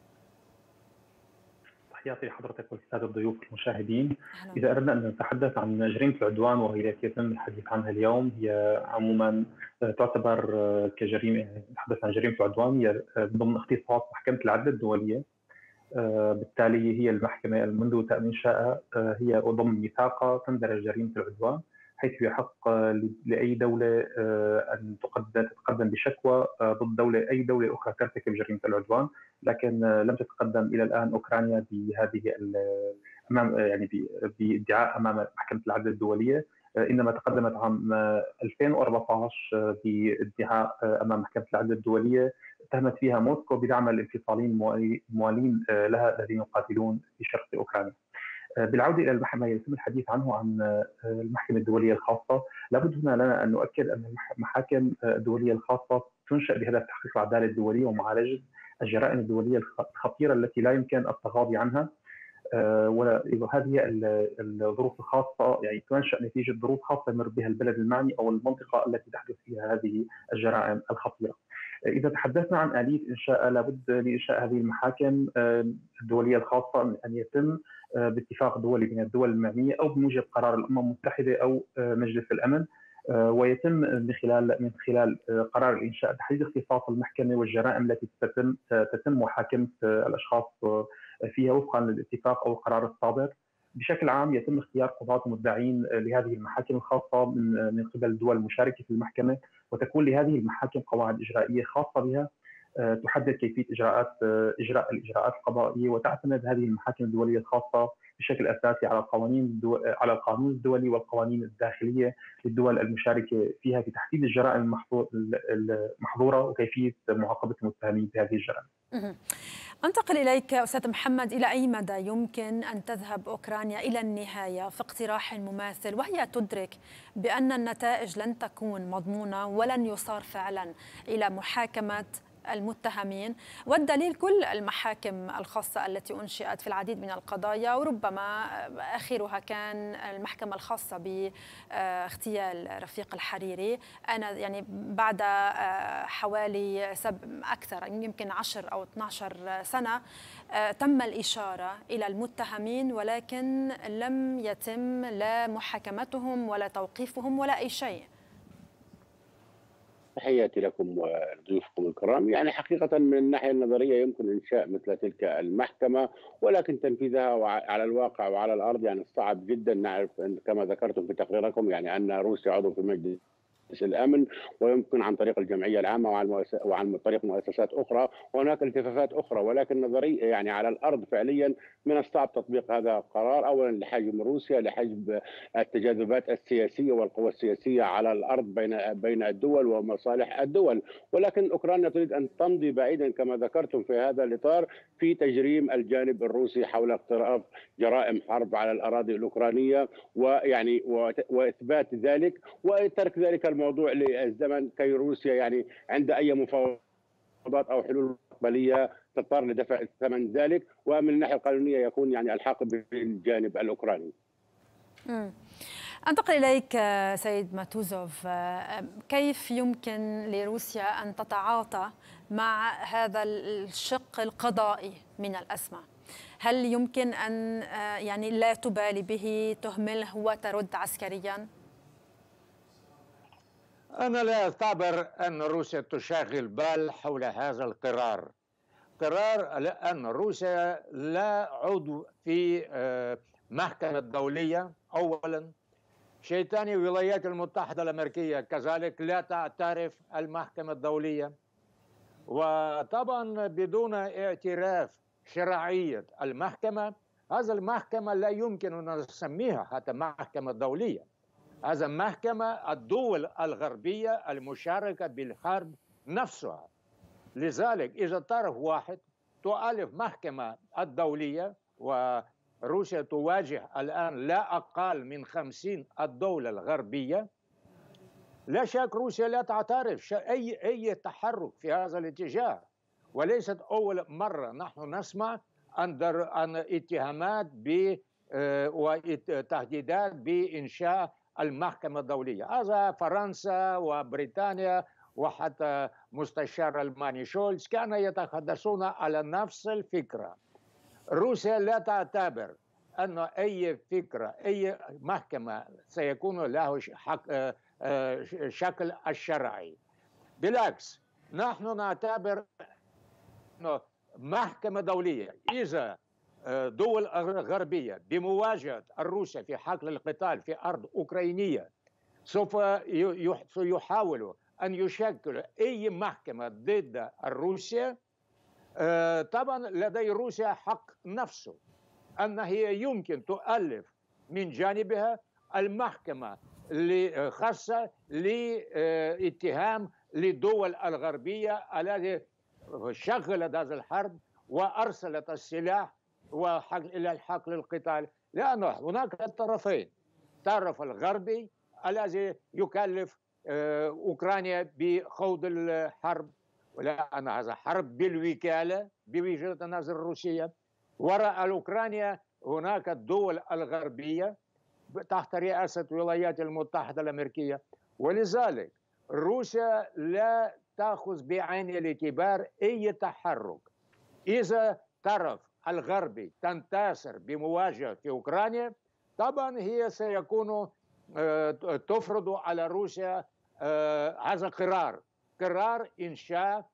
تحياتي لحضرتك والسادة الضيوف المشاهدين. إذا أردنا أن نتحدث عن جريمة العدوان وهي التي يتم الحديث عنها اليوم، هي عموما تعتبر كجريمة، نتحدث عن جريمة العدوان هي ضمن اختصاص محكمة العدل الدولية. بالتالي هي المحكمة منذ إنشائها هي ضمن ميثاقها تندرج جريمة العدوان، حيث يحق لأي دولة أن تقدم تتقدم بشكوى ضد دولة أي دولة أخرى ترتكب جريمة العدوان، لكن لم تتقدم إلى الآن أوكرانيا بهذه أمام يعني بادعاء أمام محكمة العدل الدولية، إنما تقدمت عام ألفين وأربعة عشر بادعاء أمام محكمة العدل الدولية اتهمت فيها موسكو بدعم الانفصاليين الموالين لها الذين يقاتلون في شرق أوكرانيا. بالعودة إلى المحكمة يتم الحديث عنه عن المحكمة الدولية الخاصة، لابد هنا لنا أن نؤكد أن المحاكم الدولية الخاصة تنشأ بهدف تحقيق العدالة الدولية ومعالجة الجرائم الدولية الخطيرة التي لا يمكن التغاضي عنها، وهذه الظروف الخاصة يعني تنشأ نتيجة ظروف خاصة يمر بها البلد المعني أو المنطقة التي تحدث فيها هذه الجرائم الخطيرة. إذا تحدثنا عن آلية إنشاء، لابد لإنشاء هذه المحاكم الدولية الخاصة أن يتم باتفاق دولي بين الدول المعنية أو بموجب قرار الأمم المتحدة أو مجلس الأمن، ويتم من خلال من خلال قرار الإنشاء تحديد اختصاص المحكمة والجرائم التي تتم تتم محاكمة الأشخاص فيها وفقا للاتفاق أو القرار الصادر. بشكل عام يتم اختيار قضاة مدعين لهذه المحاكم الخاصة من من قبل الدول المشاركة في المحكمة، وتكون لهذه المحاكم قواعد إجرائية خاصة بها تحدد كيفية إجراءات إجراء الإجراءات القضائية، وتعتمد هذه المحاكم الدولية الخاصة بشكل أساسي على القوانين على القانون الدولي والقوانين الداخلية للدول المشاركة فيها في تحديد الجرائم المحظورة وكيفية معاقبة المتهمين بهذه الجرائم.
أنتقل إليك أستاذ محمد، إلى أي مدى يمكن أن تذهب أوكرانيا إلى النهاية في اقتراح مماثل وهي تدرك بأن النتائج لن تكون مضمونة ولن يصار فعلا إلى محاكمة المتهمين، والدليل كل المحاكم الخاصة التي أنشئت في العديد من القضايا، وربما آخرها كان المحكمة الخاصة باغتيال رفيق الحريري. أنا يعني بعد حوالي سب أكثر يمكن عشر أو اثنتي عشرة سنة تم الإشارة إلى المتهمين، ولكن لم يتم لا محاكمتهم ولا توقيفهم ولا أي شيء.
تحياتي لكم وضيوفكم الكرام. يعني حقيقة من الناحية النظرية يمكن إنشاء مثل تلك المحكمة، ولكن تنفيذها على الواقع وعلى الأرض يعني صعب جدا. نعرف كما ذكرتم في تقريركم يعني أن روسيا عضو في مجلس الأمن، ويمكن عن طريق الجمعية العامة وعن وعن طريق مؤسسات أخرى، وهناك التفافات أخرى، ولكن نظريا يعني على الأرض فعليا من الصعب تطبيق هذا القرار، أولا لحجم روسيا، لحجم التجاذبات السياسية والقوى السياسية على الأرض بين بين الدول ومصالح الدول. ولكن أوكرانيا تريد أن تمضي بعيدا كما ذكرتم في هذا الإطار في تجريم الجانب الروسي حول اقتراف جرائم حرب على الأراضي الأوكرانية، ويعني وإثبات ذلك وترك ذلك الموضوع للزمن كي روسيا يعني عند أي مفاوضات أو حلول مستقبلية تضطر لدفع ثمن ذلك، ومن الناحية القانونية يكون يعني الحاق بالجانب الأوكراني.
م. أنتقل إليك سيد ماتوزوف، كيف يمكن لروسيا أن تتعاطى مع هذا الشق القضائي من الأزمة؟ هل يمكن أن يعني لا تبالي به، تهمله وترد عسكريا؟
أنا لا أعتبر أن روسيا تشغل بال حول هذا القرار. قرار لأن روسيا لا عضو في محكمة دولية أولا. شيء ثاني، الولايات المتحدة الأمريكية كذلك لا تعترف المحكمة الدولية، وطبعا بدون اعتراف شرعية المحكمة هذا المحكمة لا يمكن أن نسميها حتى محكمة دولية. هذا محكمة الدول الغربية المشاركة بالحرب نفسها. لذلك إذا طرف واحد تؤلف محكمة الدولية، وروسيا تواجه الآن لا أقل من خمسين الدولة الغربية، لا شك روسيا لا تعترف أي أي تحرك في هذا الاتجاه. وليست أول مرة نحن نسمع عن اتهامات ب وتهديدات بإنشاء المحكمة الدولية. هذا فرنسا وبريطانيا وحتى مستشار الماني شولز كانوا يتحدثون على نفس الفكرة. روسيا لا تعتبر أن أي فكرة أي محكمة سيكون له حق شكل الشرعي. بالعكس، نحن نعتبر أن محكمة دولية إذا دول غربية بمواجهة روسيا في حقل القتال في أرض أوكرانية سوف يحاولوا أن يشكلوا أي محكمة ضد روسيا، طبعا لدي روسيا حق نفسه أن هي يمكن تؤلف من جانبها المحكمة خاصة لاتهام للدول الغربية التي شغلت هذه الحرب وأرسلت السلاح إلى الحقل القتال. لأن هناك طرفين، الطرف الغربي الذي يكلف أوكرانيا بخوض الحرب، ولأن هذا حرب بالوكالة بوجهة النظر الروسية. وراء أوكرانيا هناك الدول الغربية تحت رئاسة الولايات المتحدة الأمريكية. ولذلك روسيا لا تأخذ بعين الاعتبار أي تحرك. إذا طرف الغربي تنتصر بمواجهة في أوكرانيا، طبعا هي سيكون تفرض على روسيا هذا قرار قرار إنشاء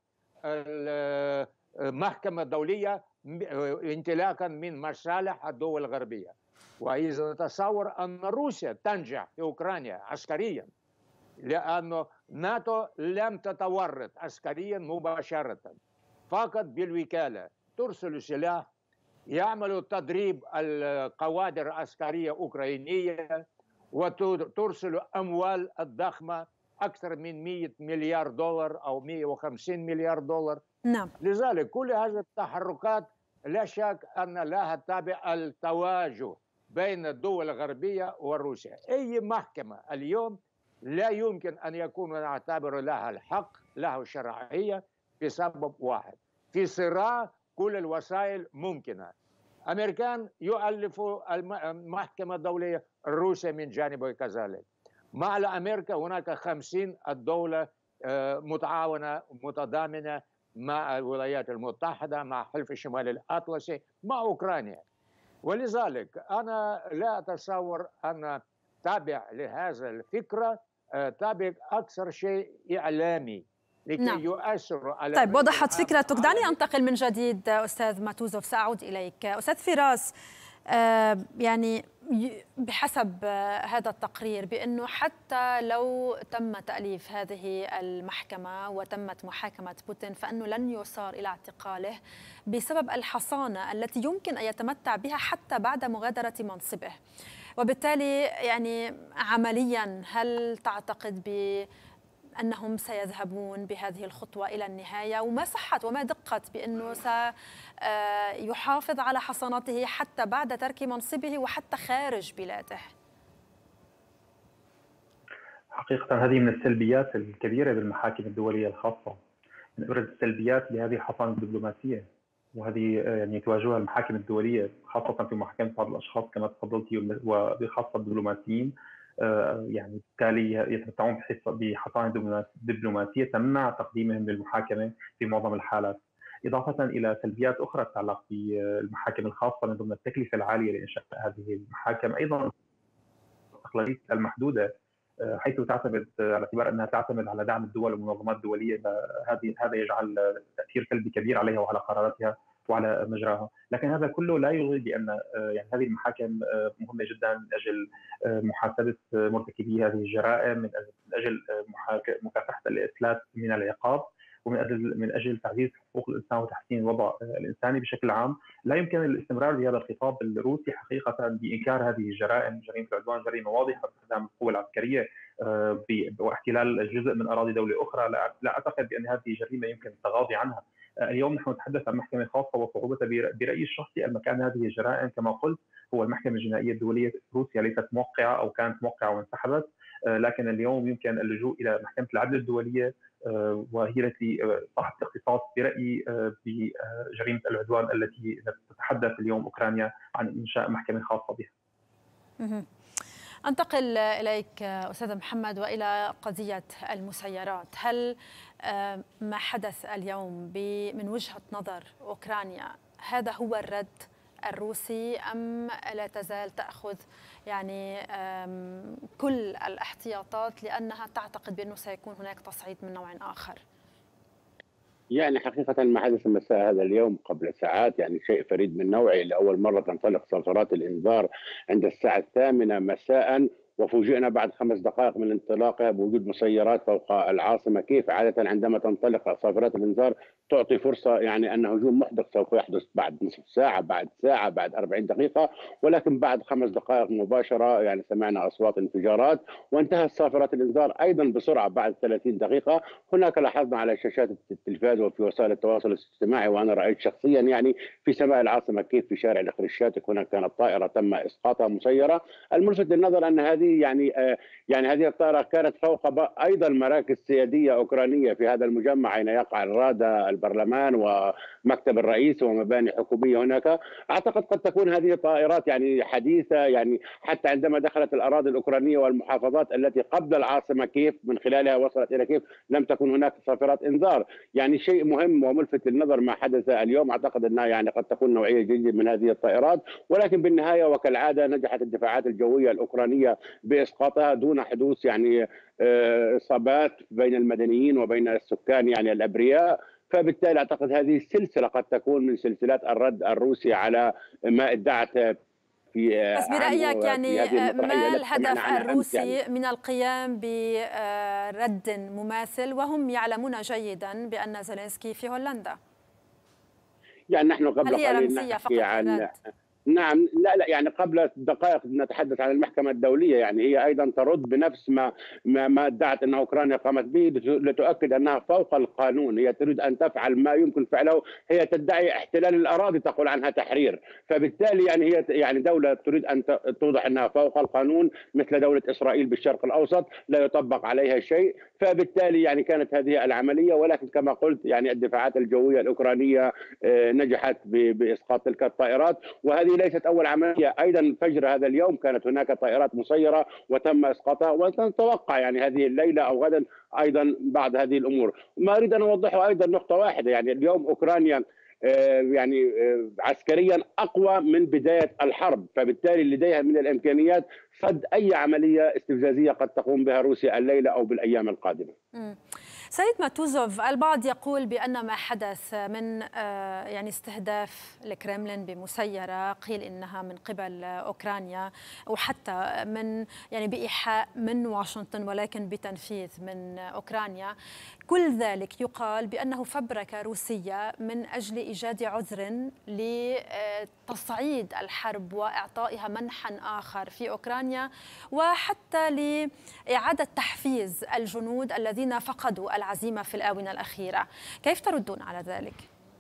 المحكمة الدولية انطلاقا من مصالح الدول الغربية. وإذا نتصور أن روسيا تنجح في أوكرانيا عسكريا، لأن ناتو لم تتورط عسكريا مباشرة، فقط بالوكالة ترسل سلاح، يعمل تدريب القوادر العسكرية الأوكرانية، وترسل أموال ضخمة أكثر من مئة مليار دولار أو مئة وخمسين مليار دولار.
نعم.
لذلك كل هذه التحركات لا شك أن لها تابع التواجه بين الدول الغربية وروسيا. أي محكمة اليوم لا يمكن أن يكون نعتبر لها الحق، لها شرعية، بسبب واحد: في صراع كل الوسائل ممكنة. الأمريكان يؤلفوا المحكمة الدولية، روسيا من جانبه كذلك. مع أمريكا هناك خمسين الدولة متعاونة متضامنة مع الولايات المتحدة، مع حلف الشمال الأطلسي، مع أوكرانيا. ولذلك أنا لا أتصور أن تابع لهذا الفكرة تابع أكثر شيء إعلامي لكي نعم. يؤثر على.
طيب، وضحت فكرتك. دعني أنتقل من جديد أستاذ ماتوزوف، سأعود إليك. أستاذ فراس، آه يعني بحسب هذا التقرير بأنه حتى لو تم تأليف هذه المحكمة وتمت محاكمة بوتين فإنه لن يصار إلى اعتقاله بسبب الحصانة التي يمكن أن يتمتع بها حتى بعد مغادرة منصبه. وبالتالي يعني عمليا هل تعتقد بأنهم سيذهبون بهذه الخطوة إلى النهاية؟ وما صحة وما دقة بأنه سيحافظ على حصانته حتى بعد ترك منصبه وحتى خارج بلاده؟
حقيقة هذه من السلبيات الكبيرة بالمحاكم الدولية الخاصة، من أبرز السلبيات لهذه الحصانة الدبلوماسية، وهذه يعني تواجهها المحاكم الدولية خاصة في محاكمة بعض الأشخاص كما تفضلتي، وبخاصة الدبلوماسيين، يعني بالتالي يتمتعون بحصانة دبلوماسية تمنع تقديمهم للمحاكمة في معظم الحالات، إضافة إلى سلبيات أخرى تتعلق بالمحاكم الخاصة من ضمن التكلفة العالية لإنشاء هذه المحاكم، أيضا الاستقلالية المحدودة حيث تعتمد على اعتبار أنها تعتمد على دعم الدول والمنظمات الدولية. هذه هذا يجعل تأثير سلبي كبير عليها وعلى قراراتها وعلى مجراها، لكن هذا كله لا يلغي بأن يعني هذه المحاكم مهمة جدا من أجل محاسبة مرتكبي هذه الجرائم، من أجل مكافحة الإفلات من العقاب، ومن اجل من اجل تعزيز حقوق الانسان وتحسين الوضع الانساني بشكل عام. لا يمكن الاستمرار بهذا الخطاب الروسي حقيقه بانكار هذه الجرائم، جريمه العدوان جريمه واضحه باستخدام القوه العسكريه واحتلال جزء من اراضي دوله اخرى. لا اعتقد بان هذه جريمه يمكن التغاضي عنها. اليوم نحن نتحدث عن محكمه خاصه وصعوبتها برايي الشخصي المكان هذه الجرائم كما قلت هو المحكمه الجنائيه الدوليه. روسيا ليست موقعه او كانت موقعه وانسحبت، لكن اليوم يمكن اللجوء الى محكمه العدل الدوليه وهي التي صاحبه الاختصاص برايي بجريمه العدوان التي تتحدث اليوم اوكرانيا عن انشاء محكمه خاصه بها.
أنتقل إليك أستاذ محمد وإلى قضية المسيرات. هل ما حدث اليوم من وجهة نظر أوكرانيا هذا هو الرد الروسي أم لا تزال تأخذ يعني كل الاحتياطات لأنها تعتقد بأنه سيكون هناك تصعيد من نوع آخر؟
يعني حقيقة ما حدث مساء هذا اليوم قبل ساعات يعني شيء فريد من نوعه. لأول مرة تنطلق صفارات الإنذار عند الساعة الثامنة مساء، وفوجئنا بعد خمس دقائق من انطلاقها بوجود مسيرات فوق العاصمة كيف. عادة عندما تنطلق صفارات الإنذار تعطي فرصة يعني أن هجوم محدق سوف يحدث بعد نصف ساعة، بعد ساعة، بعد أربعين دقيقة، ولكن بعد خمس دقائق مباشرة يعني سمعنا أصوات انفجارات وانتهت صافرات الإنذار أيضا بسرعة بعد ثلاثين دقيقة. هناك لاحظنا على شاشات التلفاز وفي وسائل التواصل الاجتماعي وأنا رأيت شخصيا يعني في سماء العاصمة كيف في شارع الخريشاتك هناك كانت طائرة تم إسقاطها مسيرة. الملفت للنظر أن هذه يعني آه يعني هذه الطائرة كانت فوق أيضا مراكز سيادية أوكرانية في هذا المجمع أين يقع الرادا، البرلمان ومكتب الرئيس ومباني حكومية هناك. أعتقد قد تكون هذه الطائرات يعني حديثة، يعني حتى عندما دخلت الأراضي الأوكرانية والمحافظات التي قبل العاصمة كيف من خلالها وصلت إلى كيف لم تكن هناك صافرات إنذار. يعني شيء مهم وملفت للنظر ما حدث اليوم. أعتقد أنها يعني قد تكون نوعية جديدة من هذه الطائرات، ولكن بالنهاية وكالعادة نجحت الدفاعات الجوية الأوكرانية بإسقاطها دون حدوث يعني إصابات بين المدنيين وبين السكان يعني الأبرياء. فبالتالي أعتقد هذه السلسلة قد تكون من سلسلات الرد الروسي على ما ادعت في
بس برأيك يعني ما الهدف الروسي يعني من القيام برد مماثل وهم يعلمون جيدا بأن زيلينسكي في هولندا؟
يعني نحن قبل قليل نحكي عن نعم لا لا يعني قبل دقائق نتحدث عن المحكمة الدولية، يعني هي أيضا ترد بنفس ما ما, ما ادعت أن أوكرانيا قامت به لتؤكد أنها فوق القانون. هي تريد أن تفعل ما يمكن فعله، هي تدعي احتلال الأراضي تقول عنها تحرير. فبالتالي يعني هي يعني دولة تريد أن توضح أنها فوق القانون مثل دولة إسرائيل بالشرق الأوسط لا يطبق عليها شيء. فبالتالي يعني كانت هذه العملية، ولكن كما قلت يعني الدفاعات الجوية الأوكرانية نجحت بإسقاط تلك الطائرات. وهذه ليست أول عملية، أيضا فجر هذا اليوم كانت هناك طائرات مسيرة وتم إسقاطها، ونتوقع يعني هذه الليلة أو غدا أيضا بعض هذه الأمور. ما أريد أن أوضحه أيضا نقطة واحدة، يعني اليوم أوكرانيا يعني عسكريا أقوى من بداية الحرب، فبالتالي لديها من الإمكانيات صد أي عملية استفزازية قد تقوم بها روسيا الليلة أو بالأيام القادمة.
م. سيد ماتوزوف، البعض يقول بأن ما حدث من يعني استهداف الكرملين بمسيرة قيل إنها من قبل أوكرانيا وحتى من يعني بإيحاء من واشنطن ولكن بتنفيذ من أوكرانيا، كل ذلك يقال بأنه فبركة روسية من أجل إيجاد عذر لتصعيد الحرب وإعطائها منحا آخر في أوكرانيا وحتى لإعادة تحفيز الجنود الذين فقدوا العزيمة في الآونة الأخيرة. كيف تردون على ذلك؟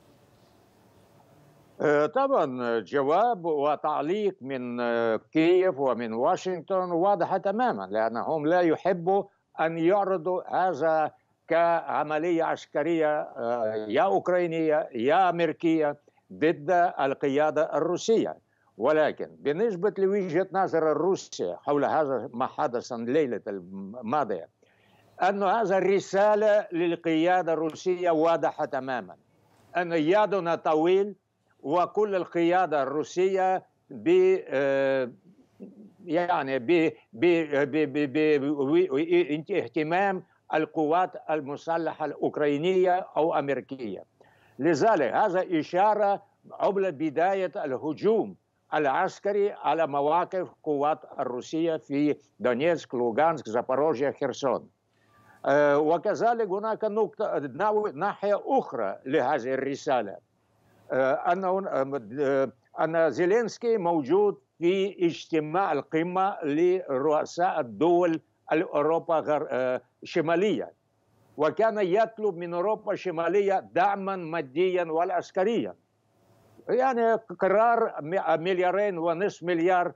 طبعا جواب وتعليق من كييف ومن واشنطن واضحة تماما، لأنهم لا يحبوا أن يعرضوا هذا كعملية عسكرية يا أوكرانية يا أمريكية ضد القيادة الروسية. ولكن بالنسبة لوجهة نظر الروسية حول هذا ما حدث الليلة الماضية، أن هذا الرسالة للقيادة الروسية واضحة تماما، أن يدنا طويل وكل القيادة الروسية ب يعني باهتمام القوات المسلحة الأوكرانية أو أمريكية. لذلك هذا إشارة قبل بداية الهجوم العسكري على مواقف القوات الروسية في دونيتسك، لوغانسك، زاباروجيا، خيرسون. وكذلك هناك نقطة ناحية أخرى لهذه الرسالة، أنه أن زيلينسكي موجود في اجتماع القمة لرؤساء الدول الأوروبا الشمالية، وكان يطلب من أوروبا الشمالية دعما ماديا وعسكريا، يعني قرار مليارين ونصف مليار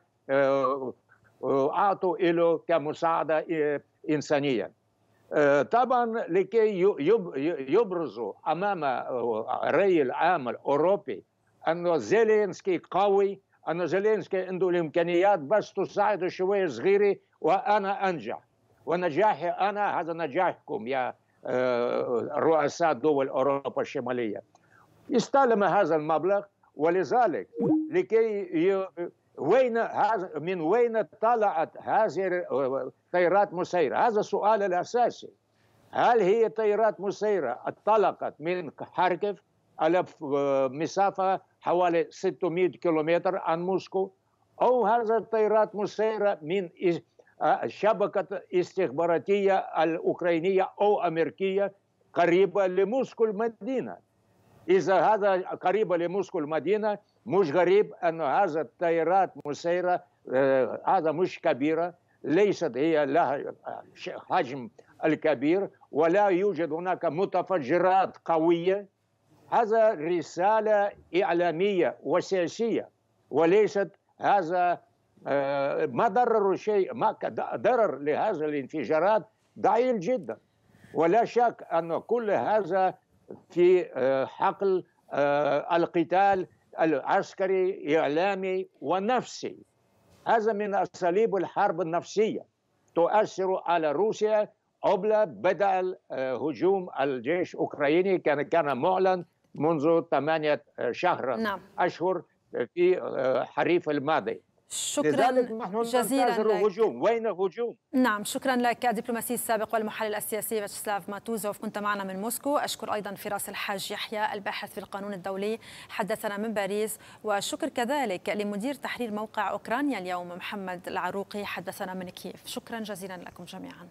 أعطوا له كمساعدة إنسانية. طبعا لكي يبرزوا أمام الرأي العام الأوروبي أن زيلينسكي قوي، أن زيلينسكي عنده الإمكانيات بس تساعد شوية صغيرة وأنا أنجح، ونجاحي أنا هذا نجاحكم يا رؤساء دول أوروبا الشمالية. استلم هذا المبلغ، ولذلك لكي وين هذا من وين طلعت هذه طائرات مسيرة؟ هذا السؤال الأساسي. هل هي طائرات مسيرة انطلقت من خاركيف على مسافة حوالي ستمائة كيلومتر عن موسكو، أو هذا طائرات مسيرة من شبكة استخباراتية الأوكرانية أو أمريكية قريبة لموسكو المدينة؟ إذا هذا قريبة لموسكو المدينة مش غريب أن هذا الطائرات مسيرة آه هذا مش كبيرة، ليست هي لها حجم الكبير، ولا يوجد هناك متفجرات قوية. هذا رسالة إعلامية وسياسية، وليست هذا آه ما ضرر شيء، ما ضرر لهذا الانفجارات ضئيل جدا، ولا شك أن كل هذا في آه حقل آه القتال العسكري إعلامي ونفسي. هذا من أساليب الحرب النفسية تؤثر على روسيا قبل بدء هجوم الجيش الأوكراني، كان كان معلن منذ ثمانية شهر نعم. أشهر في حريف الماضي.
شكرا جزيلا لك.
هجوم. وين هجوم؟
نعم، شكرا لك الدبلوماسي السابق والمحلل السياسي فياتشسلاف ماتوزوف، كنت معنا من موسكو. أشكر أيضا فراس الحاج يحيى الباحث في القانون الدولي حدثنا من باريس، وشكر كذلك لمدير تحرير موقع أوكرانيا اليوم محمد العروقي حدثنا من كييف. شكرا جزيلا لكم جميعا.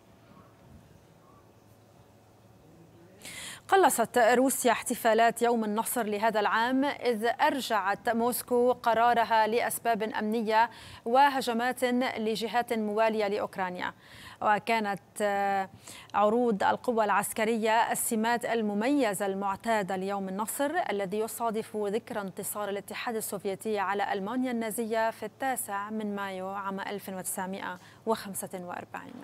قلصت روسيا احتفالات يوم النصر لهذا العام، إذ أرجعت موسكو قرارها لأسباب أمنية وهجمات لجهات موالية لأوكرانيا. وكانت عروض القوى العسكرية السمات المميزة المعتادة ليوم النصر الذي يصادف ذكرى انتصار الاتحاد السوفيتي على ألمانيا النازية في التاسع من مايو عام ألف وتسعمائة وخمسة وأربعين.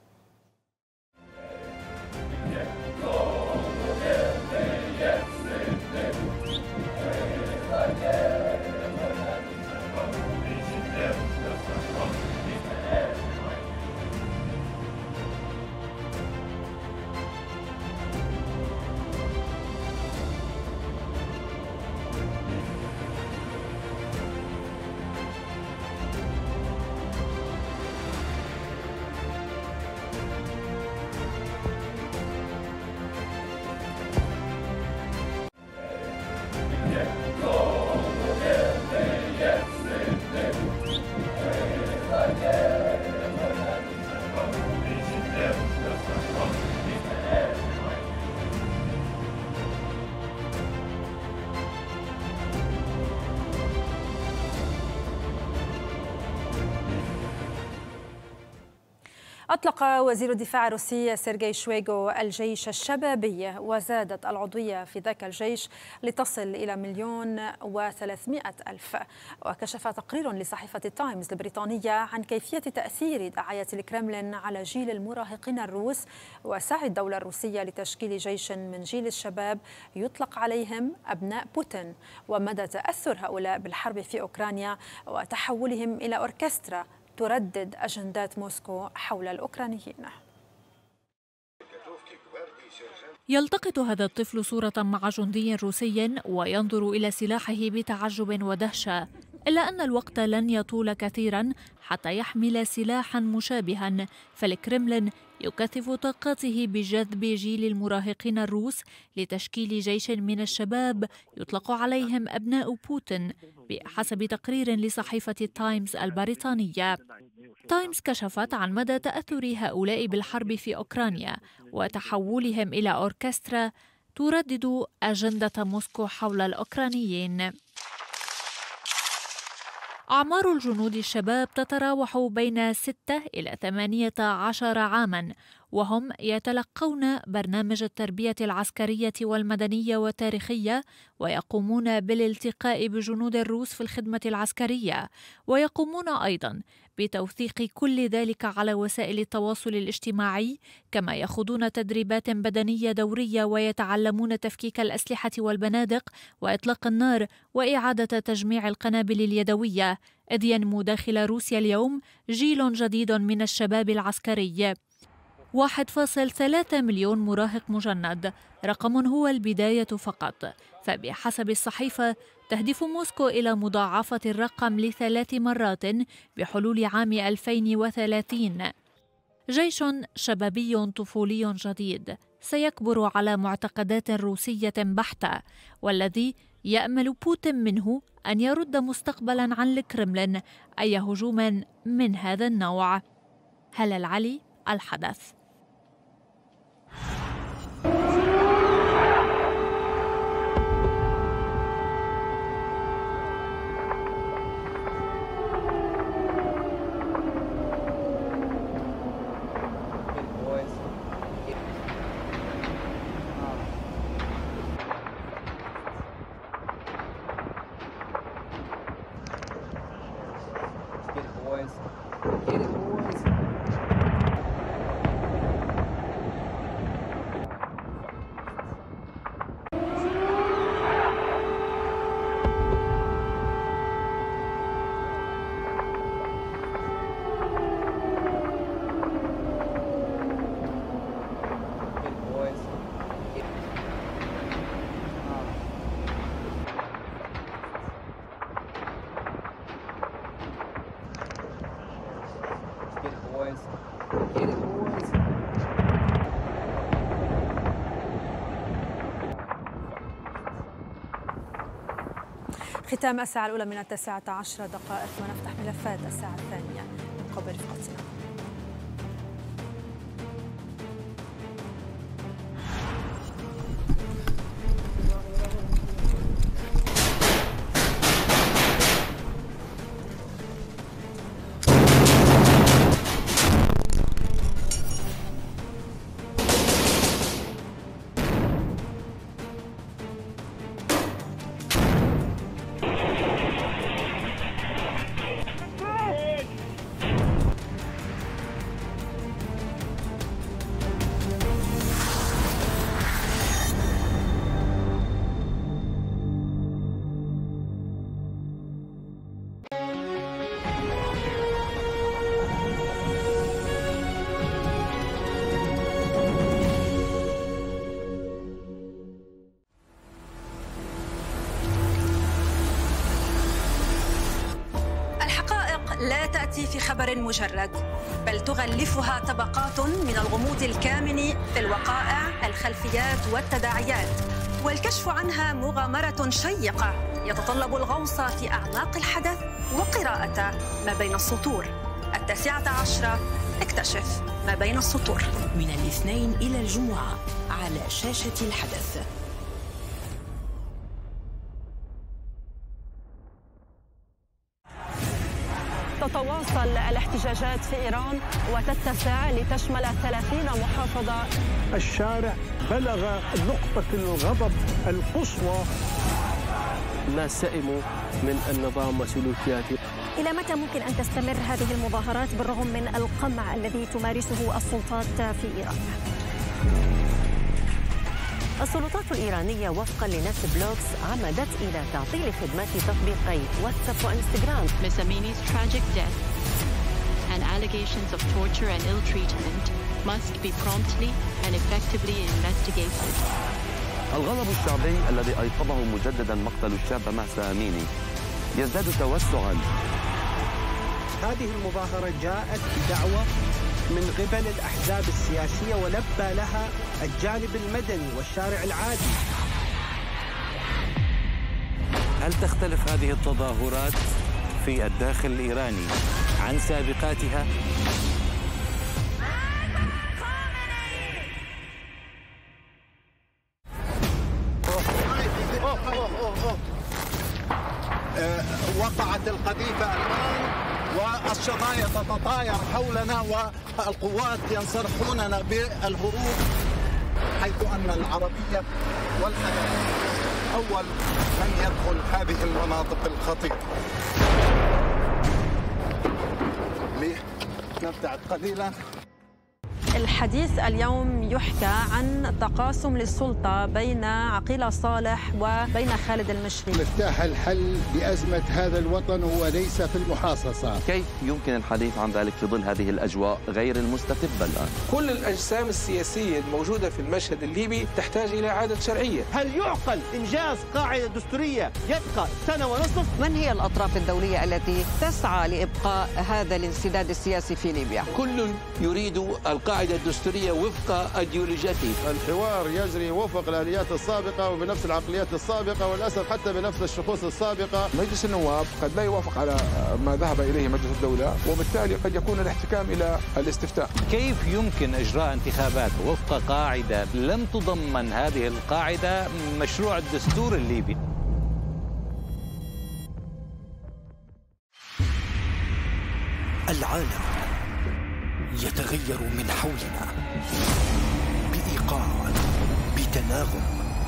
أطلق وزير الدفاع الروسي سيرجي شويغو الجيش الشبابي، وزادت العضوية في ذاك الجيش لتصل إلى مليون وثلاثمائة ألف. وكشف تقرير لصحيفة تايمز البريطانية عن كيفية تأثير دعاية الكرملين على جيل المراهقين الروس وسعي الدولة الروسية لتشكيل جيش من جيل الشباب يطلق عليهم أبناء بوتين، ومدى تأثر هؤلاء بالحرب في أوكرانيا وتحولهم إلى أوركسترا تردد أجندات موسكو حول الأوكرانيين.
يلتقط هذا الطفل صورة مع جندي روسي وينظر إلى سلاحه بتعجب ودهشة، إلا أن الوقت لن يطول كثيرا حتى يحمل سلاحا مشابها، فالكرملين يكثف طاقته بجذب جيل المراهقين الروس لتشكيل جيش من الشباب يطلق عليهم أبناء بوتين، بحسب تقرير لصحيفة تايمز البريطانية. تايمز كشفت عن مدى تأثر هؤلاء بالحرب في أوكرانيا وتحولهم إلى أوركسترا تردد أجندة موسكو حول الأوكرانيين. أعمار الجنود الشباب تتراوح بين ستة إلى ثمانية عشر عاماً، وهم يتلقون برنامج التربية العسكرية والمدنية والتاريخية، ويقومون بالالتقاء بجنود الروس في الخدمة العسكرية، ويقومون أيضاً بتوثيق كل ذلك على وسائل التواصل الاجتماعي، كما يخوضون تدريبات بدنية دورية ويتعلمون تفكيك الأسلحة والبنادق وإطلاق النار وإعادة تجميع القنابل اليدوية، إذ ينمو داخل روسيا اليوم جيل جديد من الشباب العسكري. واحد فاصل ثلاثة مليون مراهق مجند، رقم هو البداية فقط، فبحسب الصحيفة تهدف موسكو إلى مضاعفة الرقم لثلاث مرات بحلول عام ألفين وثلاثين. جيش شبابي طفولي جديد سيكبر على معتقدات روسية بحتة، والذي يأمل بوتين منه أن يرد مستقبلا عن الكرملين أي هجوم من هذا النوع. هلا العلي، الحدث.
ختام الساعة الأولى من التاسعة عشر دقائق، ونفتح ملفات الساعة الثانية من قبل رفقتنا.
لا تأتي في خبر مجرد، بل تغلفها طبقات من الغموض الكامن في الوقائع، الخلفيات والتداعيات، والكشف عنها مغامرة شيقة يتطلب الغوص في أعماق الحدث وقراءة ما بين السطور. التاسعة عشرة، اكتشف ما بين السطور،
من الاثنين إلى الجمعة على شاشة الحدث.
تتواصل الاحتجاجات في إيران وتتسع لتشمل ثلاثين محافظة.
الشارع بلغ نقطة الغضب القصوى.
الناس سئموا من النظام وسلوكياته.
إلى متى ممكن أن تستمر هذه المظاهرات بالرغم من القمع الذي تمارسه السلطات في إيران؟
السلطات الإيرانية وفقا لنفس بلوكس عمدت إلى تعطيل خدمات تطبيقي واتساب وإنستغرام.
Miz Amini's tragic death and allegations of torture and ill treatment must be promptly and effectively investigated.
الغضب الشعبي الذي أيقظه مجددا مقتل الشاب مهسا أميني
يزداد توسعا.
هذه المظاهرة جاءت بدعوة من قبل الأحزاب السياسية ولبى لها الجانب المدني والشارع العادي.
هل تختلف هذه التظاهرات في الداخل الإيراني عن سابقاتها؟
وقعت القذيفة الآن والشظايا تتطاير حولنا والقوات ينصرفوننا بالهروب، حيث أن العربية والحدث أول من يدخل هذه المناطق الخطيرة. لنبتعد قليلا.
الحديث اليوم يحكى عن تقاسم للسلطة بين عقيلة صالح وبين خالد المشري.
مفتاح الحل لأزمة هذا الوطن هو ليس في المحاصصة.
كيف يمكن الحديث عن ذلك في ظل هذه الأجواء غير المستتبة الآن؟
كل الأجسام السياسية الموجودة في المشهد الليبي تحتاج إلى إعادة شرعية.
هل يعقل إنجاز قاعدة دستورية يبقى سنة ونصف؟
من هي الأطراف الدولية التي تسعى لإبقاء هذا الانسداد السياسي في ليبيا؟
كل يريد القاعدة الدستورية وفق أيديولوجيته.
الحوار يجري وفق الآليات السابقة وبنفس العقليات السابقة وللأسف حتى بنفس الشخوص السابقة.
مجلس النواب قد لا يوافق على ما ذهب إليه مجلس الدولة وبالتالي قد يكون الاحتكام إلى الاستفتاء.
كيف يمكن إجراء انتخابات وفق قاعدة لم تضمن هذه القاعدة مشروع الدستور الليبي؟
العالم يتغير من حولنا بإيقاع، بتناغم،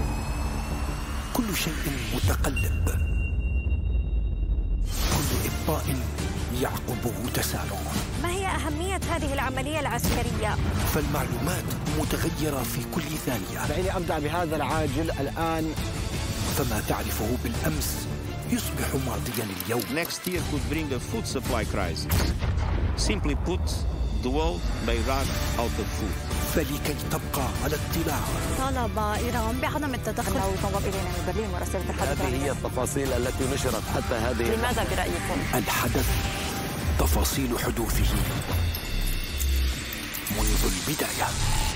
كل شيء متقلب، كل إبطاء يعقبه تسارع.
ما هي أهمية هذه العملية العسكرية؟
فالمعلومات متغيرة في كل ثانية.
دعيني أبدأ بهذا العاجل الآن.
فما تعرفه بالأمس يصبح ماضيا اليوم.
Next year could bring a food supply crisis. Simply put, the world may run out of food.
فلكي تبقى على اطلاع.
طالب إيران بعدم التدخل. أنه تنضم إلينا من برلين مراسلة الحدث.
هذه هي التفاصيل التي نشرت حتى هذه.
لماذا برأيكم؟
الحدث تفاصيل حدوثه منذ البداية.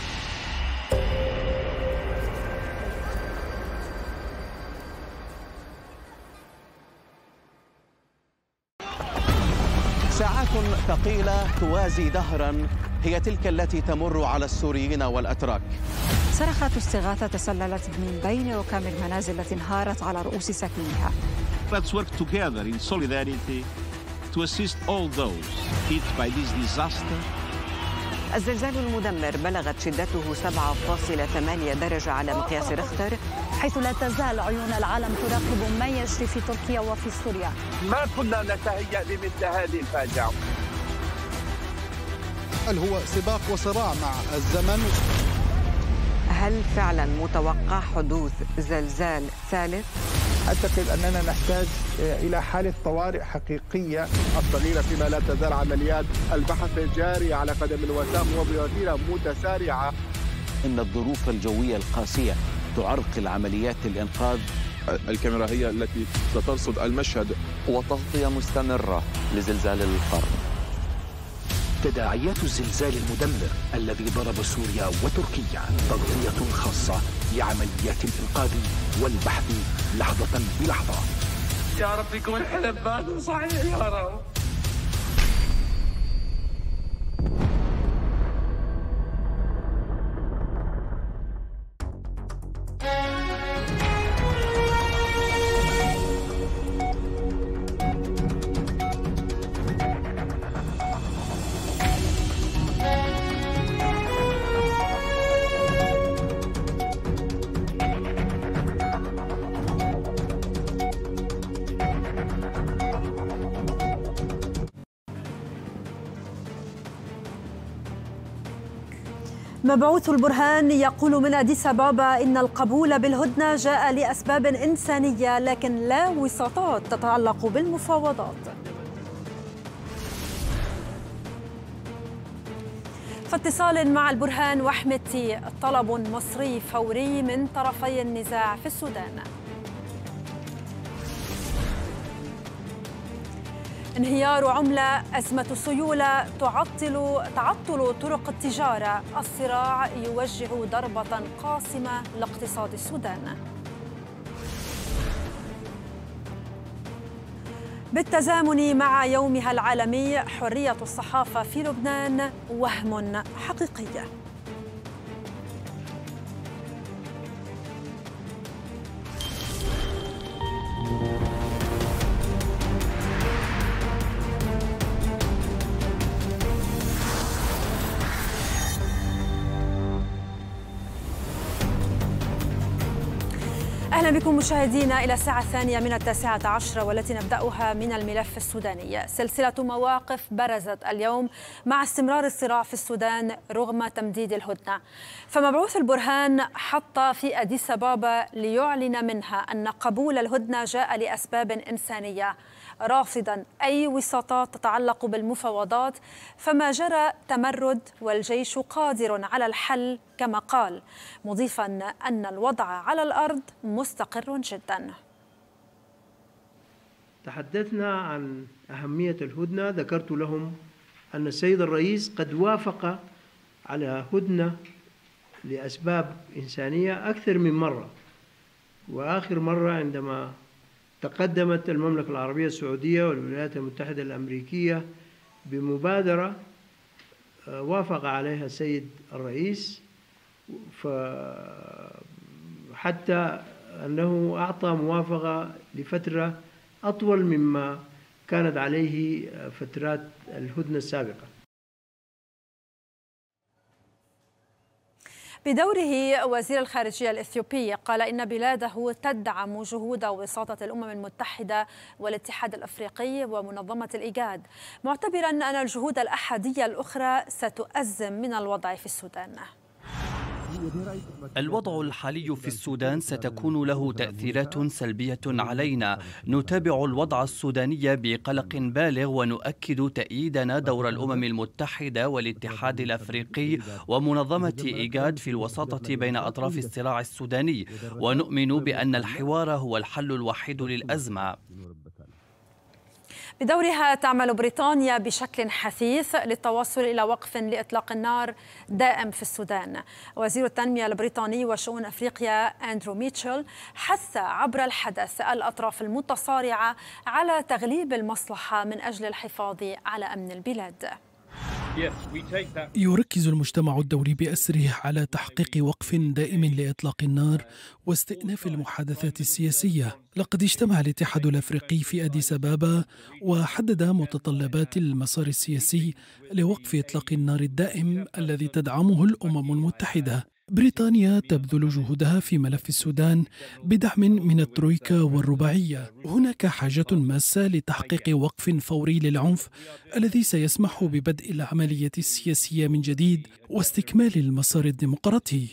ساعات ثقيلة توازي دهرا هي تلك التي تمر على السوريين والأتراك.
صرخات استغاثة تسللت من بين ركام المنازل التي انهارت على رؤوس ساكنيها.
Let's work together in solidarity to assist all those hit by this disaster.
الزلزال المدمر بلغت شدته سبعة فاصلة ثمانية درجة على مقياس ريختر،
حيث لا تزال عيون العالم تراقب ما يجري في تركيا وفي سوريا.
ما كنا نتهيأ لمثل هذه الفاجعة.
هل هو سباق وصراع مع الزمن؟
هل فعلا متوقع حدوث زلزال ثالث؟
أعتقد أننا نحتاج إلى حالة طوارئ حقيقية. الصغيرة فيما لا تزال عمليات البحث جارية على قدم الوسام وبوتيرة متسارعة.
إن الظروف الجوية القاسية تعرقل عمليات الإنقاذ.
الكاميرا هي التي سترصد المشهد.
وتغطية مستمرة لزلزال القرن.
تداعيات الزلزال المدمر الذي ضرب سوريا وتركيا، تغطية خاصة لعمليات الإنقاذ والبحث لحظة بلحظة.
يا رب يكون حلم بعد صحيح يا رب.
مبعوث البرهان يقول من أديس أبابا إن القبول بالهدنة جاء لأسباب إنسانية لكن لا وساطات تتعلق بالمفاوضات. في اتصال مع البرهان وحمدتي، طلب مصري فوري من طرفي النزاع في السودان. انهيار عملة، أزمة سيولة، تعطل تعطل طرق التجارة، الصراع يوجه ضربة قاصمة لاقتصاد السودان. بالتزامن مع يومها العالمي، حرية الصحافة في لبنان وهم حقيقي. أهلا بكم مشاهدينا إلى الساعة الثانية من التاسعة عشرة، والتي نبدأها من الملف السوداني. سلسلة مواقف برزت اليوم مع استمرار الصراع في السودان رغم تمديد الهدنة. فمبعوث البرهان حط في أديس أبابا ليعلن منها أن قبول الهدنة جاء لأسباب إنسانية، رافضا أي وساطات تتعلق بالمفاوضات، فما جرى تمرد والجيش قادر على الحل كما قال، مضيفا أن الوضع على الأرض مستقر جدا.
تحدثنا عن أهمية الهدنة، ذكرت لهم أن السيد الرئيس قد وافق على هدنة لأسباب إنسانية أكثر من مرة، وآخر مرة عندما تقدمت المملكة العربية السعودية والولايات المتحدة الأمريكية بمبادرة وافق عليها السيد الرئيس، حتى أنه أعطى موافقة لفترة أطول مما كانت عليه فترات الهدنة السابقة.
بدوره وزير الخارجية الإثيوبي قال إن بلاده تدعم جهود وساطة الأمم المتحدة والاتحاد الأفريقي ومنظمة الإيجاد، معتبرا أن الجهود الأحادية الأخرى ستؤزم من الوضع في السودان.
الوضع الحالي في السودان ستكون له تأثيرات سلبية علينا. نتابع الوضع السوداني بقلق بالغ، ونؤكد تأييدنا دور الأمم المتحدة والاتحاد الأفريقي ومنظمة إيجاد في الوساطة بين أطراف الصراع السوداني، ونؤمن بأن الحوار هو الحل الوحيد للأزمة.
بدورها تعمل بريطانيا بشكل حثيث للتوصل إلى وقف لإطلاق النار دائم في السودان. وزير التنمية البريطاني وشؤون أفريقيا أندرو ميتشل حث عبر الحدث الأطراف المتصارعة على تغليب المصلحة من أجل الحفاظ على أمن البلاد.
يركز المجتمع الدولي بأسره على تحقيق وقف دائم لإطلاق النار واستئناف المحادثات السياسية. لقد اجتمع الاتحاد الأفريقي في أديس أبابا وحدد متطلبات المسار السياسي لوقف إطلاق النار الدائم الذي تدعمه الأمم المتحدة. بريطانيا تبذل جهودها في ملف السودان بدعم من الترويكا والرباعية. هناك حاجة ماسة لتحقيق وقف فوري للعنف الذي سيسمح ببدء العملية السياسية من جديد واستكمال المسار الديمقراطي.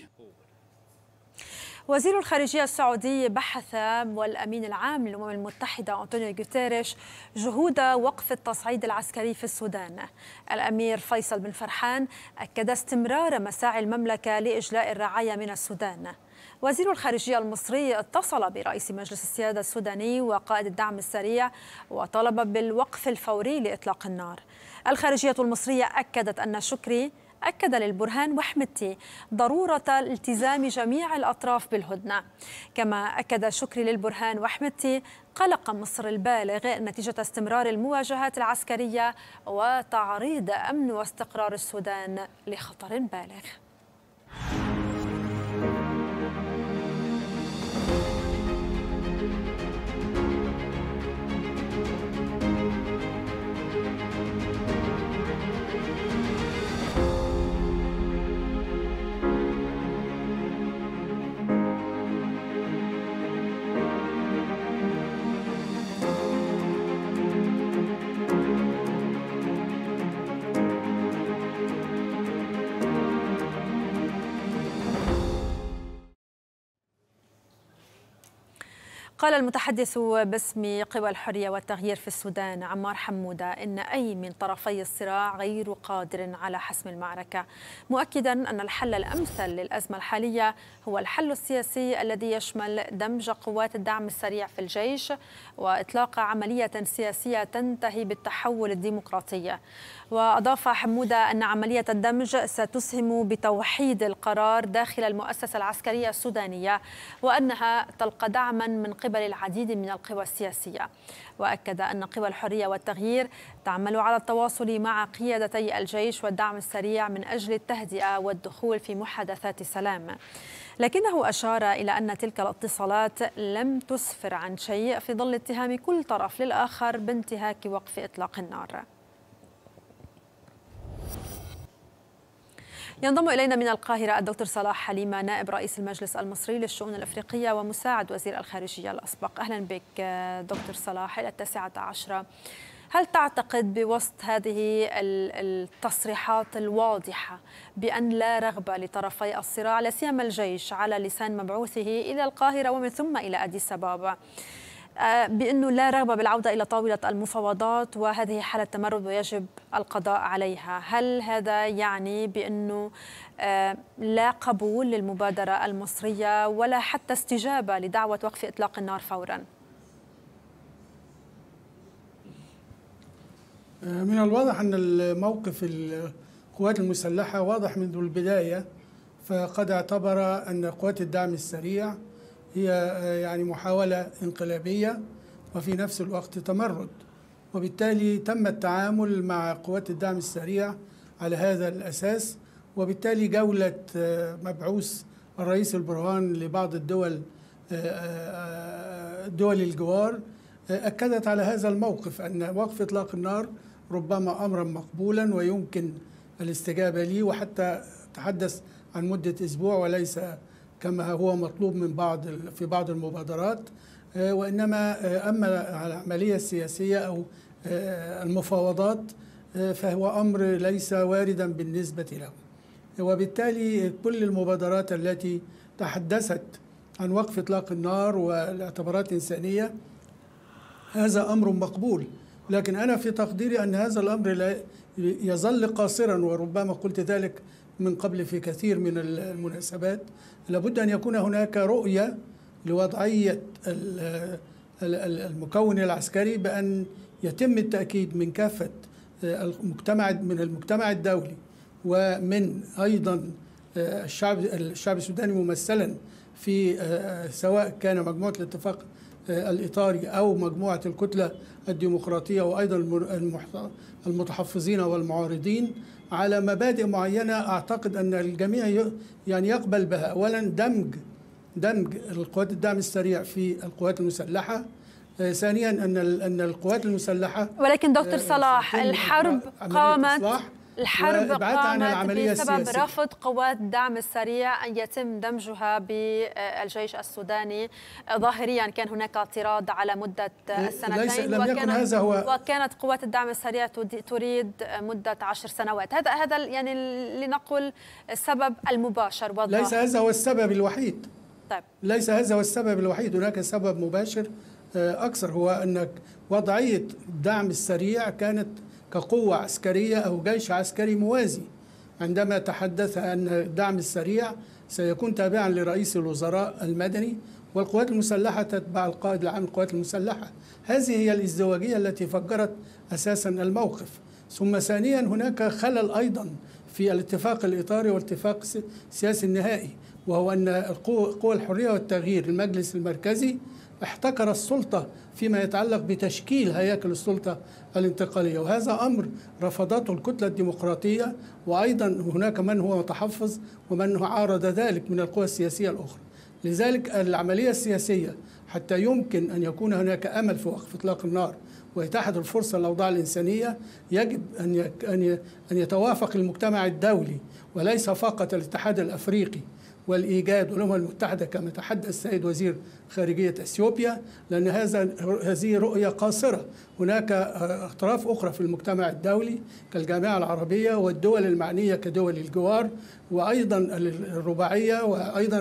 وزير الخارجية السعودي بحث والأمين العام للأمم المتحدة أنطونيو غوتيريش جهود وقف التصعيد العسكري في السودان. الأمير فيصل بن فرحان أكد استمرار مساعي المملكة لإجلاء الرعاية من السودان. وزير الخارجية المصري اتصل برئيس مجلس السيادة السوداني وقائد الدعم السريع وطلب بالوقف الفوري لإطلاق النار. الخارجية المصرية أكدت أن شكري أكد للبرهان وحمدتي ضرورة التزام جميع الأطراف بالهدنة. كما أكد شكري للبرهان وحمدتي قلق مصر البالغ نتيجة استمرار المواجهات العسكرية وتعريض أمن واستقرار السودان لخطر بالغ. قال المتحدث باسم قوى الحرية والتغيير في السودان عمار حمودة إن أي من طرفي الصراع غير قادر على حسم المعركة، مؤكدا أن الحل الأمثل للأزمة الحالية هو الحل السياسي الذي يشمل دمج قوات الدعم السريع في الجيش وإطلاق عملية سياسية تنتهي بالتحول الديمقراطي. وأضاف حمودة أن عملية الدمج ستسهم بتوحيد القرار داخل المؤسسة العسكرية السودانية وأنها تلقى دعما من قبل العديد من القوى السياسية. وأكد أن قوى الحرية والتغيير تعمل على التواصل مع قيادتي الجيش والدعم السريع من أجل التهدئة والدخول في محادثات سلام، لكنه أشار إلى أن تلك الاتصالات لم تسفر عن شيء في ظل اتهام كل طرف للآخر بانتهاك وقف إطلاق النار. ينضم إلينا من القاهرة الدكتور صلاح حليمة نائب رئيس المجلس المصري للشؤون الأفريقية ومساعد وزير الخارجية الأسبق. أهلا بك دكتور صلاح. إلى التاسعة عشرة، هل تعتقد بوسط هذه التصريحات الواضحة بأن لا رغبة لطرفي الصراع لا سيما الجيش على لسان مبعوثه إلى القاهرة ومن ثم إلى أديس أبابا بأنه لا رغبة بالعودة إلى طاولة المفاوضات وهذه حالة تمرد ويجب القضاء عليها، هل هذا يعني بأنه لا قبول للمبادرة المصرية ولا حتى استجابة لدعوة وقف إطلاق النار فورا؟
من الواضح أن الموقف القوات المسلحة واضح منذ البداية، فقد اعتبر أن قوات الدعم السريع هي يعني محاولة انقلابية وفي نفس الوقت تمرد، وبالتالي تم التعامل مع قوات الدعم السريع على هذا الأساس. وبالتالي جولة مبعوث الرئيس البرهان لبعض الدول دول الجوار أكدت على هذا الموقف أن وقف إطلاق النار ربما أمرا مقبولا ويمكن الاستجابة ليه، وحتى تحدث عن مدة أسبوع وليس كما هو مطلوب من بعض في بعض المبادرات، وإنما أما العملية السياسية أو المفاوضات فهو أمر ليس واردا بالنسبة له. وبالتالي كل المبادرات التي تحدثت عن وقف إطلاق النار والاعتبارات إنسانية هذا أمر مقبول، لكن أنا في تقديري أن هذا الأمر لا يظل قاصرا، وربما قلت ذلك من قبل في كثير من المناسبات. لابد أن يكون هناك رؤية لوضعية المكون العسكري بأن يتم التأكيد من كافة المجتمع من المجتمع الدولي ومن أيضا الشعب الشعب السوداني ممثلا في سواء كان مجموعة الاتفاق الإطاري أو مجموعة الكتلة الديمقراطية وأيضا المتحفظين والمعارضين على مبادئ معينة أعتقد أن الجميع يعني يقبل بها. أولا دمج دمج القوات الدعم السريع في القوات المسلحة. ثانيا أن أن القوات المسلحة
ولكن دكتور صلاح الحرب قامت الحرب قامت بسبب رفض قوات الدعم السريع أن يتم دمجها بالجيش السوداني. ظاهريا كان هناك اعتراض على مدة السنتين
وكانت,
وكانت قوات الدعم السريع تريد مدة عشر سنوات. هذا هذا يعني لنقل السبب المباشر والظاهر.
ليس هذا هو السبب الوحيد.
طيب.
ليس هذا هو السبب الوحيد، هناك سبب مباشر أكثر، هو أن وضعية الدعم السريع كانت كقوة عسكرية أو جيش عسكري موازي. عندما تحدث أن الدعم السريع سيكون تابعا لرئيس الوزراء المدني والقوات المسلحة تتبع القائد العام للقوات المسلحة، هذه هي الازدواجية التي فجرت أساسا الموقف. ثم ثانيا هناك خلل أيضا في الاتفاق الإطاري والاتفاق السياسي النهائي، وهو أن قوى الحرية والتغيير المجلس المركزي احتكر السلطة فيما يتعلق بتشكيل هياكل السلطة الانتقالية، وهذا أمر رفضته الكتلة الديمقراطية، وأيضا هناك من هو متحفظ ومن هو عارض ذلك من القوى السياسية الأخرى. لذلك العملية السياسية حتى يمكن أن يكون هناك أمل في وقف إطلاق النار وإتاحة الفرصة للأوضاع الإنسانية يجب أن أن يتوافق المجتمع الدولي وليس فقط الاتحاد الأفريقي والإيجاد والأمم المتحدة كما تحدث السيد وزير خارجية أثيوبيا، لأن هذا هذه رؤية قاصرة. هناك أطراف أخرى في المجتمع الدولي كالجامعة العربية والدول المعنية كدول الجوار وأيضا الرباعية وأيضا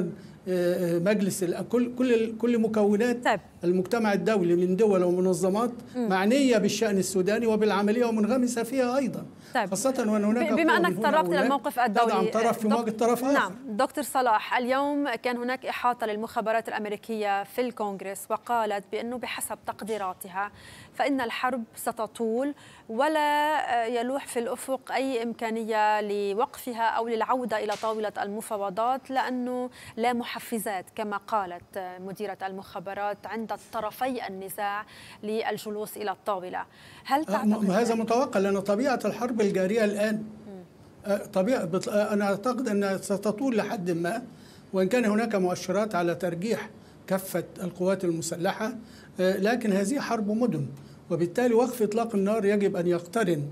مجلس كل كل كل مكونات
طيب.
المجتمع الدولي من دول ومنظمات م. معنيه بالشان السوداني وبالعمليه ومنغمسه فيها ايضا. طيب. خاصه وان هناك
بما انك تطرقت الى الموقف الدولي
تدعم طرف في مواجهه طرف اخر.
نعم دكتور صلاح، اليوم كان هناك احاطه للمخابرات الامريكيه في الكونغرس وقالت بانه بحسب تقديراتها فإن الحرب ستطول ولا يلوح في الأفق أي إمكانية لوقفها أو للعودة إلى طاولة المفاوضات، لأنه لا محفزات كما قالت مديرة المخابرات عند الطرفي النزاع للجلوس إلى الطاولة. هل تعتقد
هذا متوقع؟ لأن طبيعة الحرب الجارية الآن طبيعة أنا أعتقد أنها ستطول لحد ما، وإن كان هناك مؤشرات على ترجيح كافة القوات المسلحة، لكن هذه حرب مدن، وبالتالي وقف إطلاق النار يجب أن يقترن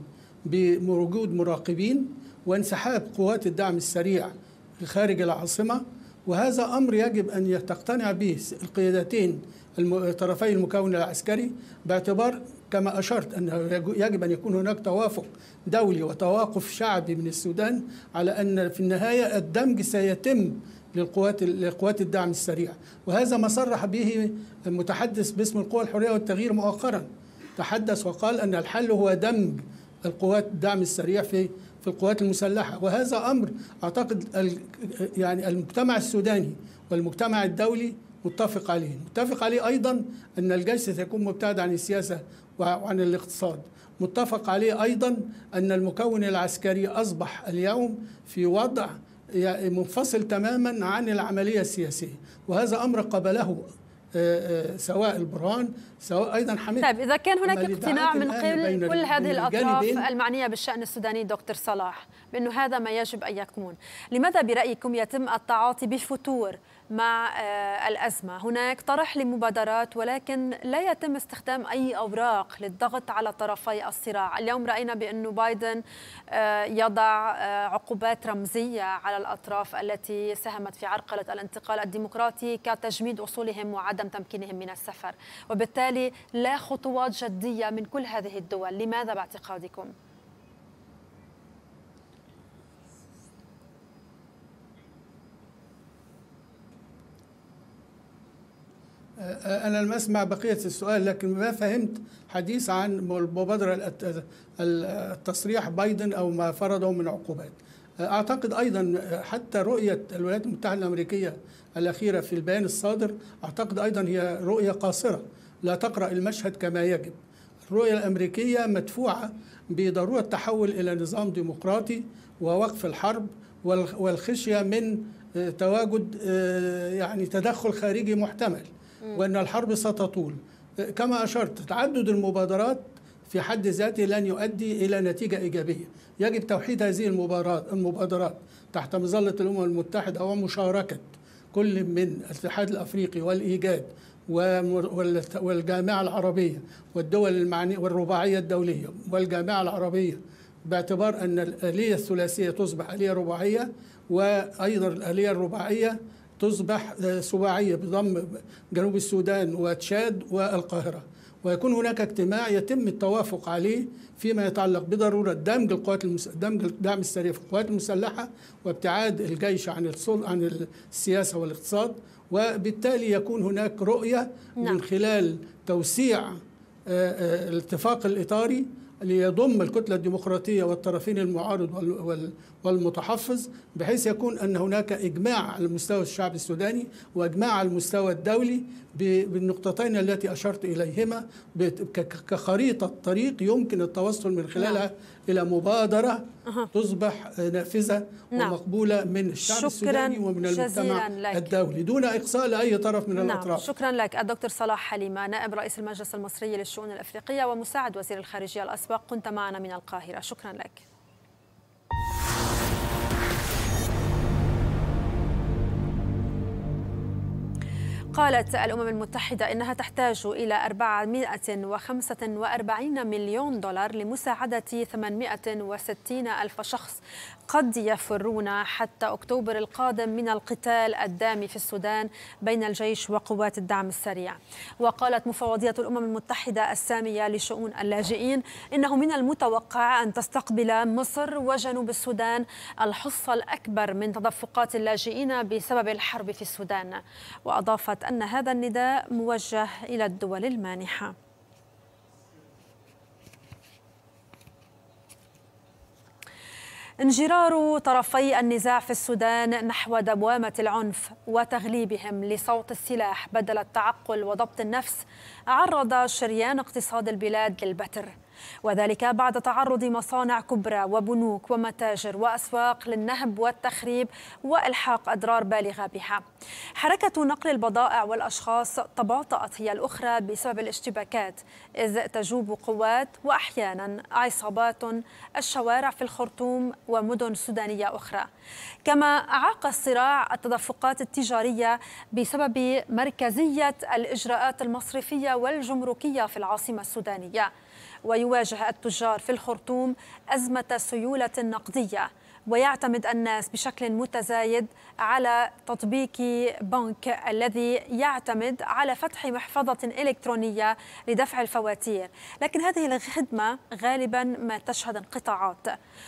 بوجود مراقبين وانسحاب قوات الدعم السريع خارج العاصمة، وهذا أمر يجب أن تقتنع به القيادتين طرفي المكون العسكري، باعتبار كما أشرت أن يجب أن يكون هناك توافق دولي وتوافق شعبي من السودان على أن في النهاية الدمج سيتم للقوات لقوات الدعم السريع، وهذا ما صرح به المتحدث باسم القوى الحرية والتغيير مؤخرا، تحدث وقال أن الحل هو دمج القوات الدعم السريع في في القوات المسلحة، وهذا أمر أعتقد يعني المجتمع السوداني والمجتمع الدولي متفق عليه، متفق عليه أيضا أن الجيش سيكون مبتعد عن السياسة وعن الاقتصاد، متفق عليه أيضا أن المكون العسكري أصبح اليوم في وضع منفصل تماما عن العملية السياسية، وهذا أمر قبله سواء البرهان سواء أيضا حميد.
طيب إذا كان هناك اقتناع من قبل كل هذه الأطراف المعنية بالشأن السوداني دكتور صلاح بأنه هذا ما يجب أن يكون، لماذا برأيكم يتم التعاطي بفتور مع الأزمة؟ هناك طرح لمبادرات ولكن لا يتم استخدام أي أوراق للضغط على طرفي الصراع. اليوم رأينا بأنه بايدن يضع عقوبات رمزية على الأطراف التي ساهمت في عرقلة الانتقال الديمقراطي كتجميد أصولهم وعدم تمكينهم من السفر، وبالتالي لا خطوات جدية من كل هذه الدول. لماذا باعتقادكم؟
أنا لم أسمع بقية السؤال، لكن ما فهمت حديث عن المبادرة التصريح بايدن أو ما فرضه من عقوبات. أعتقد أيضا حتى رؤية الولايات المتحدة الأمريكية الأخيرة في البيان الصادر أعتقد أيضا هي رؤية قاصرة لا تقرأ المشهد كما يجب. الرؤية الأمريكية مدفوعة بضرورة التحول إلى نظام ديمقراطي ووقف الحرب والخشية من تواجد يعني تدخل خارجي محتمل، وأن الحرب ستطول. كما أشرت تعدد المبادرات في حد ذاته لن يؤدي إلى نتيجة إيجابية. يجب توحيد هذه المبادرات تحت مظلة الأمم المتحدة ومشاركة كل من الاتحاد الأفريقي والإيجاد والجامعة العربية والدول المعني والرباعية الدولية والجامعة العربية، باعتبار أن الآلية الثلاثية تصبح آلية رباعية، وأيضا الآلية الرباعية تصبح سباعية بضم جنوب السودان وتشاد والقاهرة، ويكون هناك اجتماع يتم التوافق عليه فيما يتعلق بضرورة دمج القوات المس... دمج الدعم السريع في القوات المسلحة وابتعاد الجيش عن السل... عن السياسة والاقتصاد، وبالتالي يكون هناك رؤية نعم. من خلال توسيع الاتفاق الإطاري ليضم الكتلة الديمقراطية والطرفين المعارض والمتحفظ، بحيث يكون أن هناك إجماع على مستوى الشعب السوداني وإجماع على المستوى الدولي بالنقطتين التي أشرت إليهما كخريطة طريق يمكن التوصل من خلالها نعم. إلى مبادرة أه. تصبح نافذة نعم. ومقبولة من الشعب السوداني ومن المجتمع الدولي دون إقصاء لأي طرف من نعم. الأطراف.
شكرا لك الدكتور صلاح حليمة، نائب رئيس المجلس المصري للشؤون الأفريقية ومساعد وزير الخارجية الأسبق، كنت معنا من القاهرة. شكرا لك. قالت الأمم المتحدة إنها تحتاج إلى أربعمائة وخمسة وأربعين مليون دولار لمساعدة ثمانمائة وستين ألف شخص قد يفرون حتى أكتوبر القادم من القتال الدامي في السودان بين الجيش وقوات الدعم السريع. وقالت مفوضية الأمم المتحدة السامية لشؤون اللاجئين إنه من المتوقع أن تستقبل مصر وجنوب السودان الحصة الأكبر من تدفقات اللاجئين بسبب الحرب في السودان. وأضافت أن هذا النداء موجه إلى الدول المانحة. انجرار طرفي النزاع في السودان نحو دوامة العنف وتغليبهم لصوت السلاح بدل التعقل وضبط النفس عرض شريان اقتصاد البلاد للبتر، وذلك بعد تعرض مصانع كبرى وبنوك ومتاجر وأسواق للنهب والتخريب وإلحاق أضرار بالغة بها. حركة نقل البضائع والأشخاص تباطأت هي الأخرى بسبب الاشتباكات، إذ تجوب قوات وأحيانا عصابات الشوارع في الخرطوم ومدن سودانية أخرى. كما أعاق الصراع التدفقات التجارية بسبب مركزية الإجراءات المصرفية والجمركية في العاصمة السودانية. ويواجه التجار في الخرطوم أزمة سيولة نقدية، ويعتمد الناس بشكل متزايد على تطبيق بنك الذي يعتمد على فتح محفظة إلكترونية لدفع الفواتير، لكن هذه الخدمة غالبا ما تشهد انقطاعات.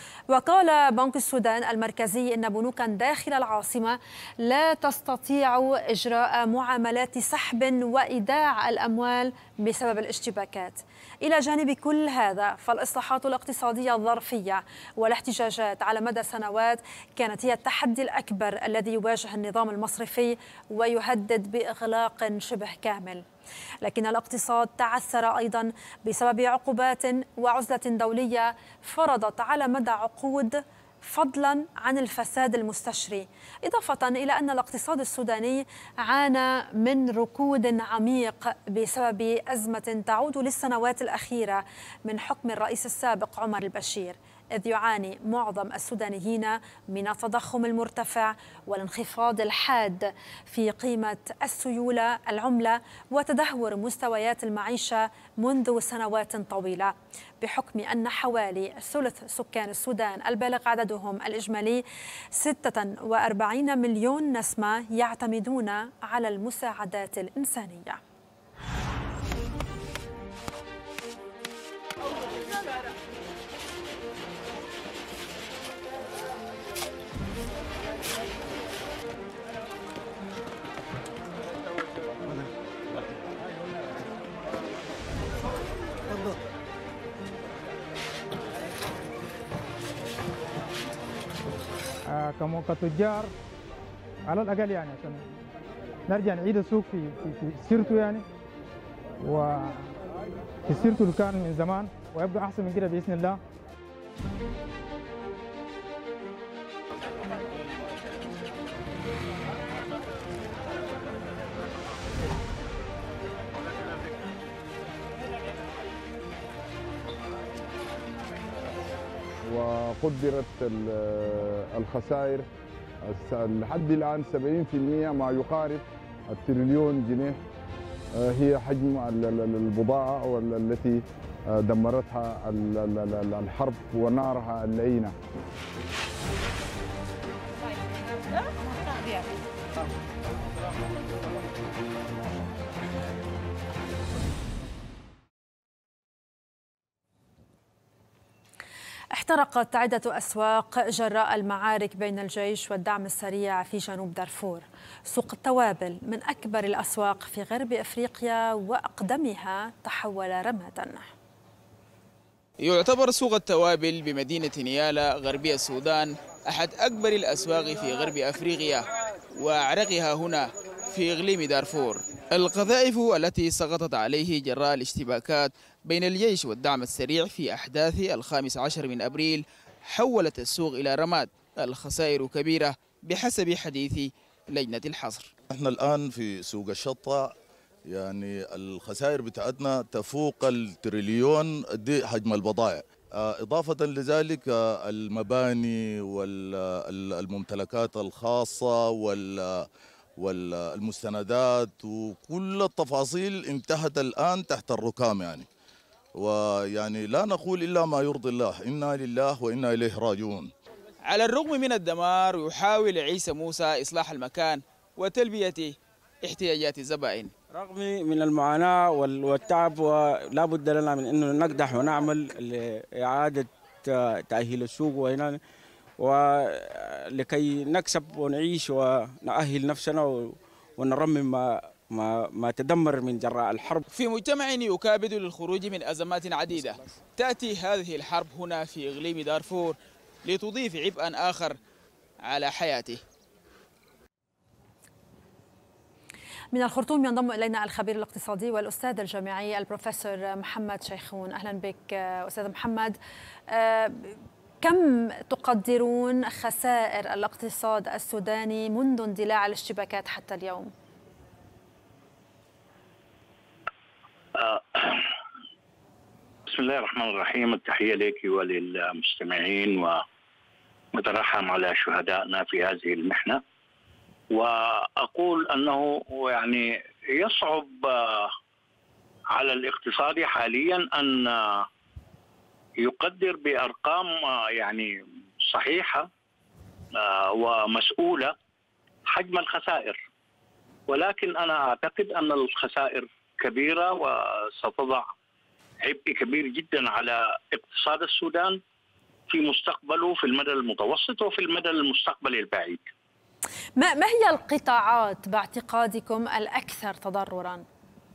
وقال بنك السودان المركزي إن بنوكا داخل العاصمة لا تستطيع إجراء معاملات سحب وإيداع الأموال بسبب الاشتباكات. إلى جانب كل هذا فالإصلاحات الاقتصادية الظرفية والاحتجاجات على مدى سنوات كانت هي التحدي الأكبر الذي يواجه النظام المصرفي ويهدد بإغلاق شبه كامل. لكن الاقتصاد تعثر أيضا بسبب عقوبات وعزلة دولية فرضت على مدى عقود، فضلا عن الفساد المستشري، إضافة إلى أن الاقتصاد السوداني عانى من ركود عميق بسبب أزمة تعود للسنوات الأخيرة من حكم الرئيس السابق عمر البشير، إذ يعاني معظم السودانيين من التضخم المرتفع والانخفاض الحاد في قيمة السيولة العملة وتدهور مستويات المعيشة منذ سنوات طويلة، بحكم أن حوالي ثلث سكان السودان البالغ عددهم الإجمالي ستة وأربعين مليون نسمة يعتمدون على المساعدات الإنسانية.
كتجار على الأقل يعني عشان نرجع نعيد السوق في في في سيرته يعني، وفي سيرته اللي كان من زمان، ويبقى أحسن من كده بإذن الله.
وقدرت الخسائر لحد الآن سبعين بالمئة ما يقارب التريليون جنيه هي حجم البضاعة التي دمرتها الحرب ونارها اللعينة.
احترقت عدة أسواق جراء المعارك بين الجيش والدعم السريع في جنوب دارفور. سوق التوابل من أكبر الأسواق في غرب أفريقيا وأقدمها تحول رماداً.
يعتبر سوق التوابل بمدينة نيالا غربي السودان أحد أكبر الأسواق في غرب أفريقيا وأعرقها هنا في إقليم دارفور. القذائف التي سقطت عليه جراء الاشتباكات بين الجيش والدعم السريع في أحداث الخامس عشر من أبريل حولت السوق إلى رماد. الخسائر كبيرة بحسب حديث لجنة الحصر.
احنا الآن في سوق الشطة، يعني الخسائر بتاعتنا تفوق التريليون دي حجم البضائع. إضافة لذلك المباني والممتلكات الخاصة والمستندات وكل التفاصيل انتهت الآن تحت الركام يعني. ويعني لا نقول إلا ما يرضي الله، إنا لله وإنا إليه راجعون.
على الرغم من الدمار يحاول عيسى موسى إصلاح المكان وتلبية احتياجات الزبائن.
رغم من المعاناة والتعب ولا بد لنا من أنه نقدح ونعمل لإعادة تأهيل السوق وهنا ولكي نكسب ونعيش ونأهل نفسنا ونرمم ما ما ما تدمر من جراء الحرب.
في مجتمع يكابد للخروج من أزمات عديدة، تأتي هذه الحرب هنا في إقليم دارفور لتضيف عبئا آخر على حياته.
من الخرطوم ينضم إلينا الخبير الاقتصادي والأستاذ الجامعي البروفيسور محمد شيخون. أهلا بك أستاذ محمد. كم تقدرون خسائر الاقتصاد السوداني منذ اندلاع الاشتباكات حتى اليوم؟
بسم الله الرحمن الرحيم. التحية لك وللمستمعين ونترحم على شهدائنا في هذه المحنة. وأقول أنه يعني يصعب على الاقتصاد حاليا أن يقدر بأرقام يعني صحيحة ومسؤولة حجم الخسائر، ولكن أنا أعتقد أن الخسائر كبيرة وستضع عبء كبير جدا على اقتصاد السودان في مستقبله في المدى المتوسط وفي المدى المستقبلي البعيد.
ما ما هي القطاعات باعتقادكم الأكثر تضررا؟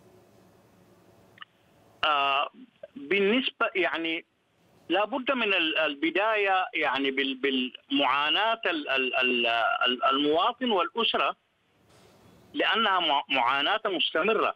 آه بالنسبة يعني لابد من البداية يعني بالمعاناة المواطن والأسرة، لأنها معاناة مستمرة.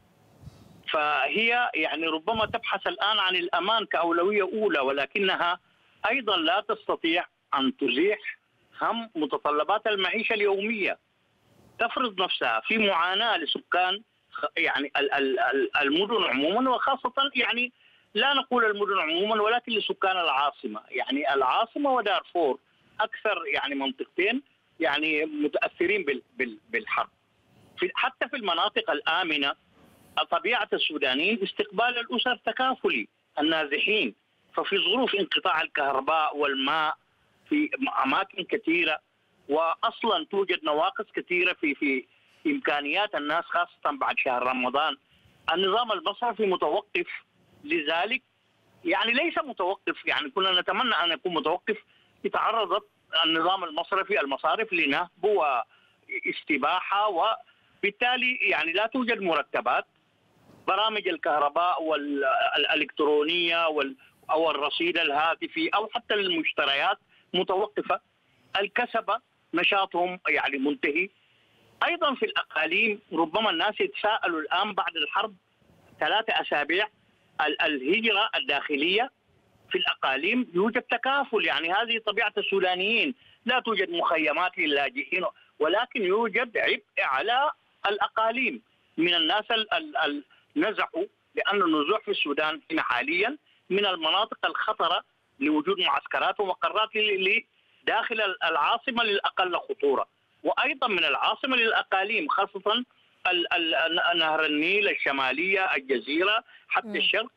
فهي يعني ربما تبحث الآن عن الأمان كأولوية أولى، ولكنها أيضا لا تستطيع أن تزيح هم متطلبات المعيشة اليومية. تفرض نفسها في معاناة لسكان يعني المدن عموما، وخاصة يعني لا نقول المدن عموما ولكن لسكان العاصمة. يعني العاصمة ودارفور أكثر يعني منطقتين يعني متأثرين بالحرب. في حتى في المناطق الآمنة طبيعة السودانيين استقبال الأسر تكافلي النازحين، ففي ظروف انقطاع الكهرباء والماء في أماكن كثيرة، وأصلا توجد نواقص كثيرة في في إمكانيات الناس خاصة بعد شهر رمضان. النظام المصرفي متوقف، لذلك يعني ليس متوقف، يعني كنا نتمنى أن يكون متوقف. يتعرض النظام المصرفي المصارف لنهب واستباحة، وبالتالي يعني لا توجد مرتبات. برامج الكهرباء والإلكترونية أو الرصيد الهاتفي أو حتى المشتريات متوقفة. الكسبة نشاطهم يعني منتهي. أيضا في الأقاليم ربما الناس يتساءلوا الآن بعد الحرب ثلاثة أسابيع الهجرة الداخلية في الأقاليم يوجد تكافل، يعني هذه طبيعة السودانيين، لا توجد مخيمات للاجئين، ولكن يوجد عبء على الأقاليم من الناس نزحوا، لأن النزوح في السودان هنا حاليا من المناطق الخطرة لوجود معسكرات ومقرات داخل العاصمة للأقل خطورة، وأيضا من العاصمة للأقاليم خاصة نهر النيل الشمالية الجزيرة حتى م. الشرق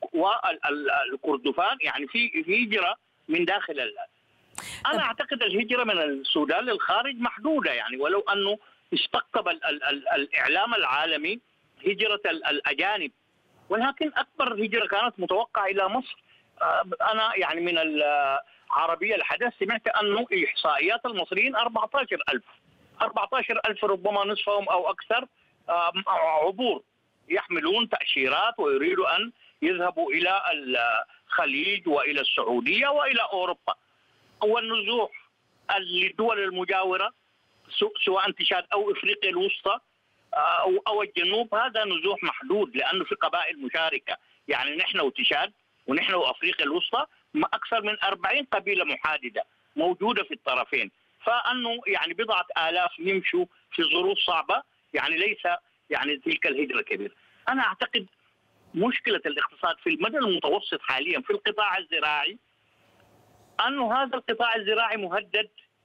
والكردفان. يعني في في هجرة من داخل ال... أنا أعتقد الهجرة من السودان للخارج محدودة، يعني ولو أنه استقطب ال ال ال الإعلام العالمي هجرة الأجانب، ولكن أكبر هجرة كانت متوقعة إلى مصر. أنا يعني من العربية الحدث سمعت أنه إحصائيات المصريين أربعة عشر ألف أربعة عشر ألف ربما نصفهم أو أكثر عبور يحملون تأشيرات ويريدوا أن يذهبوا إلى الخليج وإلى السعودية وإلى أوروبا. والنزوح للدول المجاورة سواء تشاد أو إفريقيا الوسطى أو, أو الجنوب، هذا نزوح محدود لأنه في قبائل مشاركة. يعني نحن وتشاد ونحن وأفريقيا الوسطى ما أكثر من أربعين قبيلة محاددة موجودة في الطرفين، فأنه يعني بضعة آلاف يمشوا في ظروف صعبة يعني ليس يعني تلك الهجرة كبيرة. أنا أعتقد مشكلة الاقتصاد في المدى المتوسط حاليا في القطاع الزراعي، أنه هذا القطاع الزراعي مهدد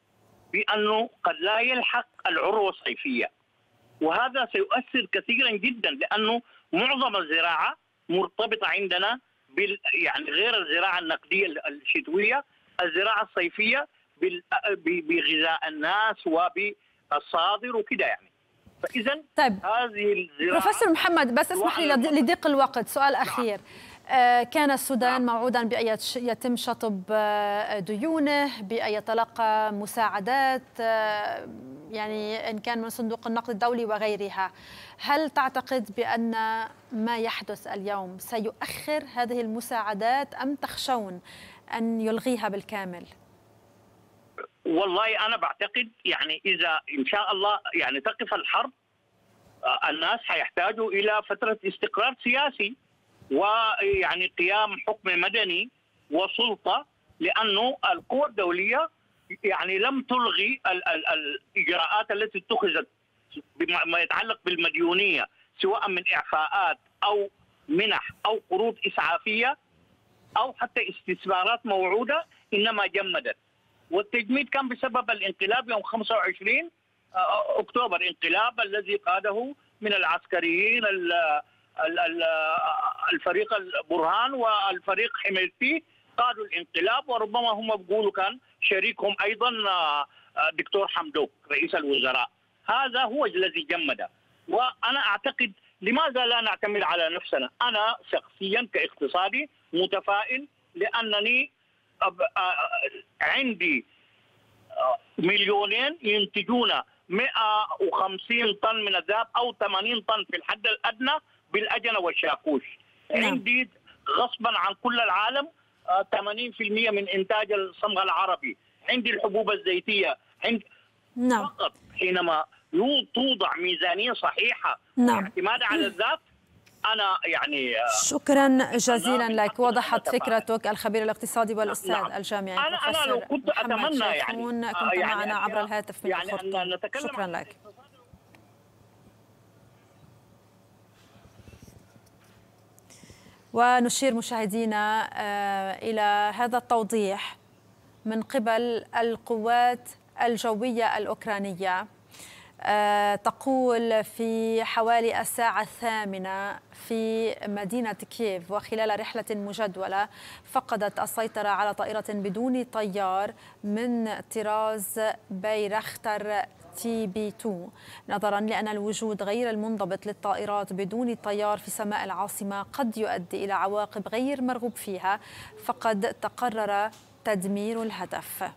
بأنه قد لا يلحق العروة الصيفية، وهذا سيؤثر كثيرا جدا لأنه معظم الزراعة مرتبطة عندنا بال يعني غير الزراعة النقدية الشتوية، الزراعة الصيفية بغذاء الناس وبالصادر وكده يعني. فإذا
طيب
هذه الزراعة.
بروفيسور محمد بس اسمح لي لضيق الوقت سؤال أخير. كان السودان موعودا بأن يتم شطب ديونه، بأن يتلقى مساعدات يعني إن كان من صندوق النقد الدولي وغيرها. هل تعتقد بأن ما يحدث اليوم سيؤخر هذه المساعدات أم تخشون أن يلغيها بالكامل؟
والله أنا بعتقد يعني إذا إن شاء الله يعني تقف الحرب الناس حيحتاجوا إلى فترة استقرار سياسي ويعني قيام حكم مدني وسلطة، لأنه القوى الدولية يعني لم تلغي ال ال الإجراءات التي اتخذت بما يتعلق بالمديونية، سواء من إعفاءات أو منح أو قروض إسعافية أو حتى استثمارات موعودة، إنما جمدت. والتجميد كان بسبب الانقلاب يوم خمسة وعشرين أكتوبر، انقلاب الذي قاده من العسكريين الفريق البرهان والفريق حميدتي، قادوا الانقلاب، وربما هم بيقولوا كان شريكهم أيضا دكتور حمدوك رئيس الوزراء. هذا هو الذي جمد. وأنا أعتقد لماذا لا نعتمد على نفسنا؟ أنا شخصيا كاقتصادي متفائل، لأنني عندي مليونين ينتجون مئة وخمسين طن من الذهب أو ثمانين طن في الحد الأدنى بالأجنة والشاكوش. نعم. عندي غصبا عن كل العالم ثمانين بالمئة من إنتاج الصمغ العربي. عندي الحبوب الزيتية. عند
نعم.
فقط حينما توضع ميزانية صحيحة
نعم.
اعتماد على الذات، أنا يعني
شكرا جزيلا لك. وضحت فكرتك الخبير الاقتصادي والأستاذ
نعم.
الجامعي
أنا أنا لو كنت أتمنى يعني
كنت
يعني
معنا عبر الهاتف من
يعني
الخرطوم. شكرا لك. ونشير مشاهدينا إلى هذا التوضيح من قبل القوات الجوية الأوكرانية. تقول في حوالي الساعة الثامنة في مدينة كييف وخلال رحلة مجدولة فقدت السيطرة على طائرة بدون طيار من طراز بايرختر تي بي اثنين، نظرا لأن الوجود غير المنضبط للطائرات بدون طيار في سماء العاصمة قد يؤدي إلى عواقب غير مرغوب فيها، فقد تقرر تدمير الهدف.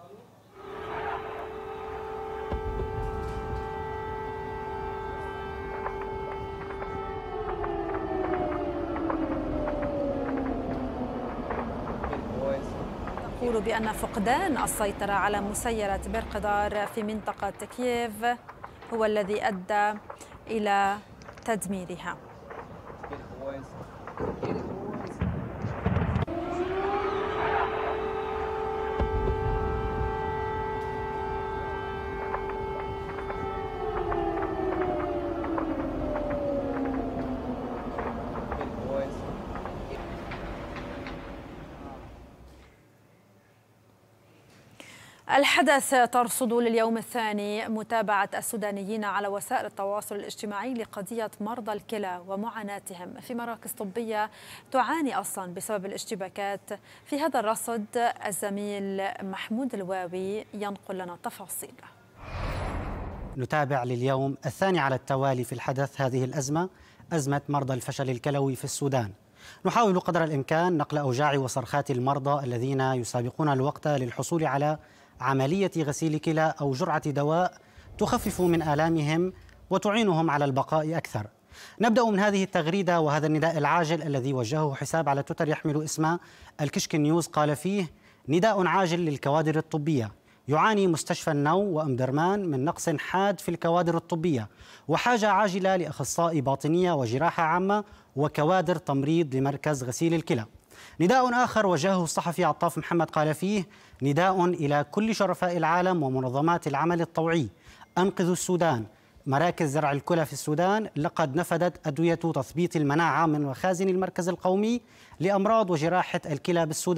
تقول بأن فقدان السيطرة على مسيرة بيرقدار في منطقة كييف هو الذي أدى إلى تدميرها. الحدث ترصد لليوم الثاني متابعة السودانيين على وسائل التواصل الاجتماعي لقضية مرضى الكلى ومعاناتهم في مراكز طبية تعاني أصلا بسبب الاشتباكات. في هذا الرصد الزميل محمود الواوي ينقل لنا تفاصيل.
نتابع لليوم الثاني على التوالي في الحدث هذه الأزمة، أزمة مرضى الفشل الكلوي في السودان. نحاول قدر الإمكان نقل أوجاع وصرخات المرضى الذين يسابقون الوقت للحصول على عملية غسيل كلى أو جرعة دواء تخفف من آلامهم وتعينهم على البقاء أكثر. نبدأ من هذه التغريدة وهذا النداء العاجل الذي وجهه حساب على تويتر يحمل اسم الكشك نيوز. قال فيه: نداء عاجل للكوادر الطبية. يعاني مستشفى النو وأم درمان من نقص حاد في الكوادر الطبية، وحاجة عاجلة لأخصائي باطنية وجراحة عامة وكوادر تمريض لمركز غسيل الكلى. نداء آخر وجهه الصحفي عطاف محمد قال فيه: نداء إلى كل شرفاء العالم ومنظمات العمل الطوعي، أنقذوا السودان. مراكز زرع الكلى في السودان لقد نفدت أدوية تثبيط المناعة من مخازن المركز القومي لأمراض وجراحة الكلى بالسودان.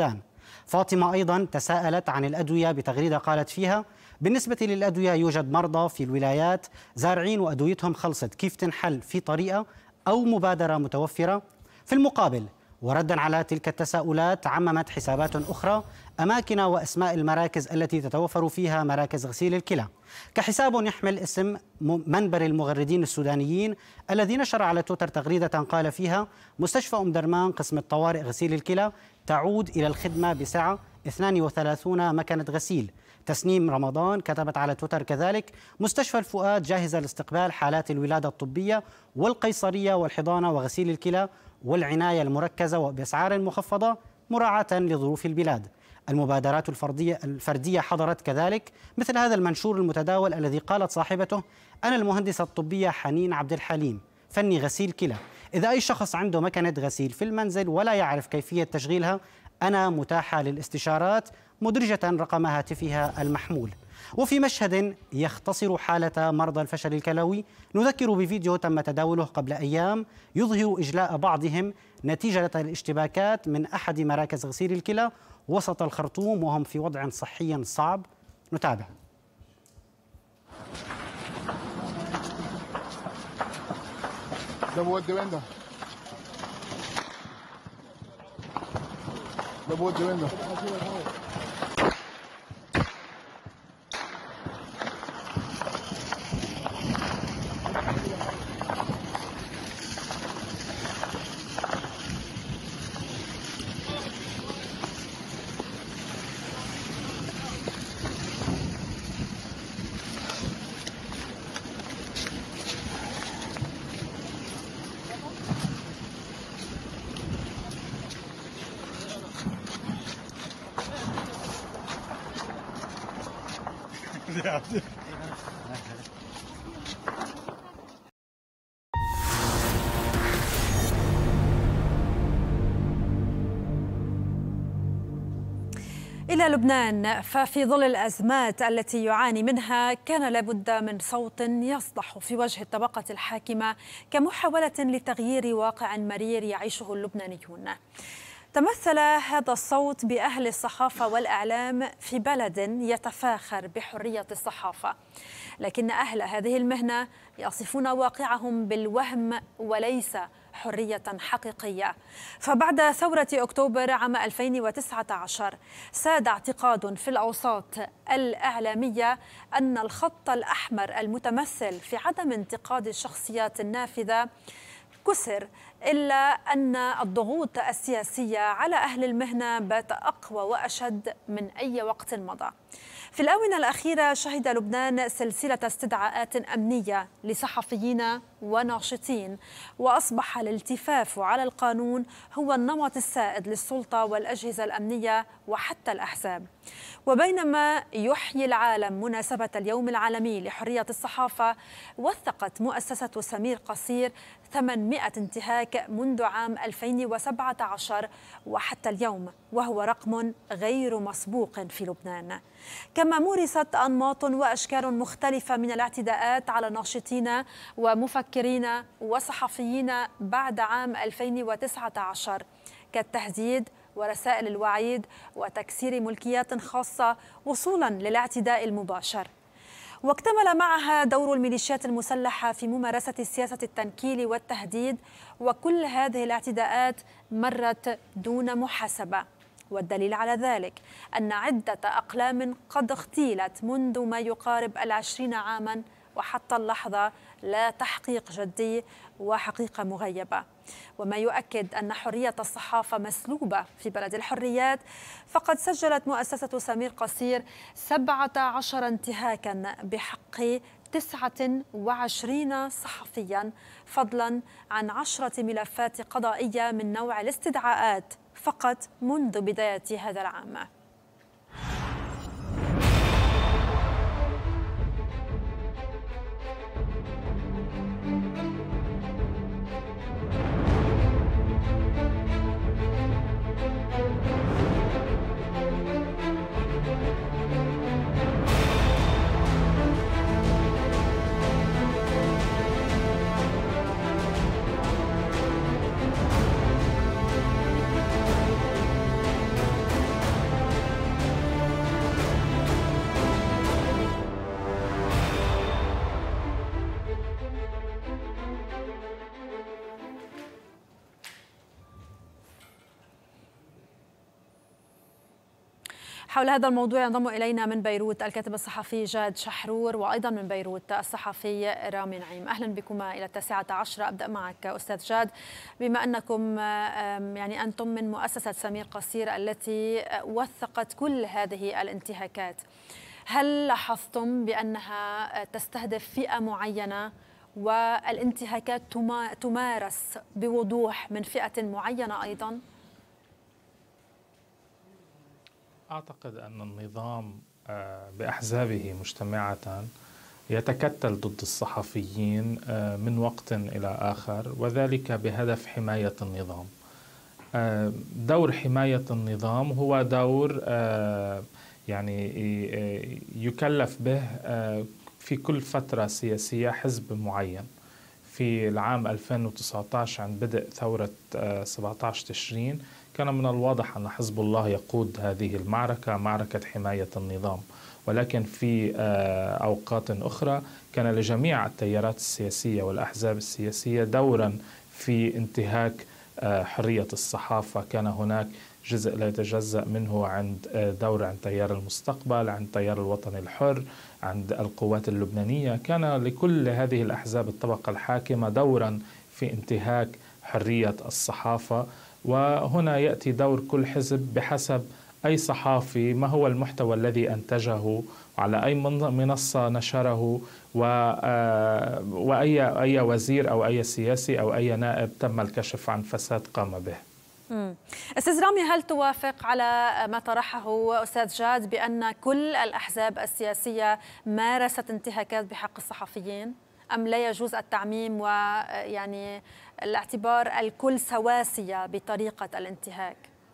فاطمة أيضا تساءلت عن الأدوية بتغريدة قالت فيها: بالنسبة للأدوية يوجد مرضى في الولايات زارعين وأدويتهم خلصت، كيف تنحل؟ في طريقة أو مبادرة متوفرة؟ في المقابل وردا على تلك التساؤلات عممت حسابات أخرى أماكن وأسماء المراكز التي تتوفر فيها مراكز غسيل الكلى، كحساب يحمل اسم منبر المغردين السودانيين الذي نشر على تويتر تغريدة قال فيها: مستشفى أم درمان قسم الطوارئ غسيل الكلى تعود إلى الخدمة بسعة اثنين وثلاثين مكنة غسيل. تسنيم رمضان كتبت على تويتر كذلك: مستشفى الفؤاد جاهزة لاستقبال حالات الولادة الطبية والقيصرية والحضانة وغسيل الكلى والعناية المركزة وبأسعار مخفضة مراعاة لظروف البلاد. المبادرات الفردية الفردية حضرت كذلك مثل هذا المنشور المتداول الذي قالت صاحبته: أنا المهندسة الطبية حنين عبد الحليم، فني غسيل كلى، إذا أي شخص عنده مكنة غسيل في المنزل ولا يعرف كيفية تشغيلها أنا متاحة للاستشارات، مدرجة رقم هاتفها المحمول. وفي مشهد يختصر حالة مرضى الفشل الكلوي نذكر بفيديو تم تداوله قبل أيام يظهر إجلاء بعضهم نتيجة الاشتباكات من أحد مراكز غسيل الكلى وسط الخرطوم وهم في وضع صحي صعب. نتابع.
ده بودي وين ده؟ ده بودي وين ده؟
إلى لبنان، ففي ظل الأزمات التي يعاني منها كان لابد من صوت يصدح في وجه الطبقة الحاكمة كمحاولة لتغيير واقع مرير يعيشه اللبنانيون. تمثل هذا الصوت بأهل الصحافة والإعلام في بلد يتفاخر بحرية الصحافة، لكن أهل هذه المهنة يصفون واقعهم بالوهم وليس حرية حقيقية. فبعد ثورة أكتوبر عام ألفين وتسعة عشر ساد اعتقاد في الأوساط الإعلامية أن الخط الأحمر المتمثل في عدم انتقاد الشخصيات النافذة كسر، إلا أن الضغوط السياسية على أهل المهنة بات أقوى وأشد من أي وقت مضى. في الآونة الأخيرة شهد لبنان سلسلة استدعاءات أمنية لصحفيين وناشطين، وأصبح الالتفاف على القانون هو النمط السائد للسلطة والأجهزة الأمنية وحتى الأحزاب. وبينما يحيي العالم مناسبة اليوم العالمي لحرية الصحافة، وثقت مؤسسة سمير قصير ثمانمائة انتهاك منذ عام ألفين وسبعة عشر وحتى اليوم، وهو رقم غير مسبوق في لبنان. كما مورست أنماط وأشكال مختلفة من الاعتداءات على ناشطين ومفكرين وصحفيين بعد عام ألفين وتسعة عشر، كالتهديد ورسائل الوعيد وتكسير ملكيات خاصة وصولا للاعتداء المباشر. واكتمل معها دور الميليشيات المسلحة في ممارسة سياسة التنكيل والتهديد، وكل هذه الاعتداءات مرت دون محاسبة. والدليل على ذلك أن عدة أقلام قد اغتيلت منذ ما يقارب العشرين عاما، وحتى اللحظة لا تحقيق جدي وحقيقة مغيبة. وما يؤكد أن حرية الصحافة مسلوبة في بلد الحريات، فقد سجلت مؤسسة سمير قصير سبعة عشر انتهاكا بحق تسعة وعشرين صحفيا، فضلا عن عشرة ملفات قضائية من نوع الاستدعاءات فقط منذ بداية هذا العام. حول هذا الموضوع ينضم إلينا من بيروت الكاتب الصحفي جاد شحرور، وأيضا من بيروت الصحفي رامي نعيم. أهلا بكما إلى التاسعة عشرة. أبدأ معك أستاذ جاد، بما أنكم يعني أنتم من مؤسسة سمير قصير التي وثقت كل هذه الانتهاكات، هل لاحظتم بأنها تستهدف فئة معينة والانتهاكات تمارس بوضوح من فئة معينة أيضا؟
أعتقد أن النظام بأحزابه مجتمعة يتكتل ضد الصحفيين من وقت إلى آخر، وذلك بهدف حماية النظام. دور حماية النظام هو دور يعني يكلف به في كل فترة سياسية حزب معين. في العام ألفين وتسعة عشر عند بدء ثورة سبعة عشر تشرين كان من الواضح أن حزب الله يقود هذه المعركة، معركة حماية النظام، ولكن في أوقات أخرى كان لجميع التيارات السياسية والأحزاب السياسية دورا في انتهاك حرية الصحافة. كان هناك جزء لا يتجزأ منه عند دور عند تيار المستقبل، عند تيار الوطن الحر، عند القوات اللبنانية. كان لكل هذه الأحزاب الطبقة الحاكمة دورا في انتهاك حرية الصحافة، وهنا يأتي دور كل حزب بحسب أي صحافي ما هو المحتوى الذي أنتجه وعلى أي منصة نشره، وأي أي وزير أو أي سياسي أو أي نائب تم الكشف عن فساد قام به.
أستاذ رامي، هل توافق على ما طرحه أستاذ جاد بأن كل الأحزاب السياسية مارست انتهاكات بحق الصحفيين، أم لا يجوز التعميم ويعني الاعتبار الكل سواسية بطريقة الانتهاك؟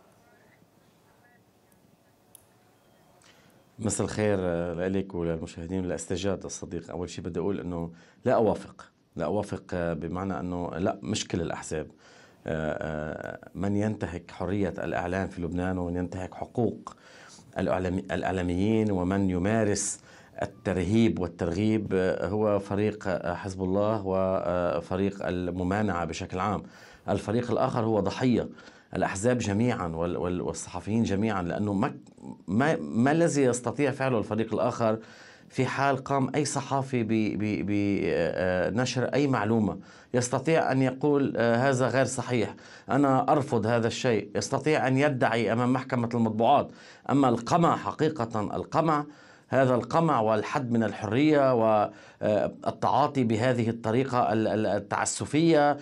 مساء الخير لك وللمشاهدين ولأستاذ الصديق. أول شيء بدي أقول أنه لا أوافق لا أوافق بمعنى أنه لا، مش كل الأحزاب. من ينتهك حرية الإعلام في لبنان ومن ينتهك حقوق الإعلاميين ومن يمارس الترهيب والترغيب هو فريق حزب الله وفريق الممانعة بشكل عام. الفريق الآخر هو ضحية الأحزاب جميعا والصحفيين جميعا، لأنه ما, ما, ما الذي يستطيع فعله الفريق الآخر في حال قام أي صحافي بنشر أي معلومة؟ يستطيع أن يقول هذا غير صحيح، أنا أرفض هذا الشيء، يستطيع أن يدعي أمام محكمة المطبوعات. أما القمع، حقيقة القمع، هذا القمع والحد من الحرية والتعاطي بهذه الطريقة التعسفية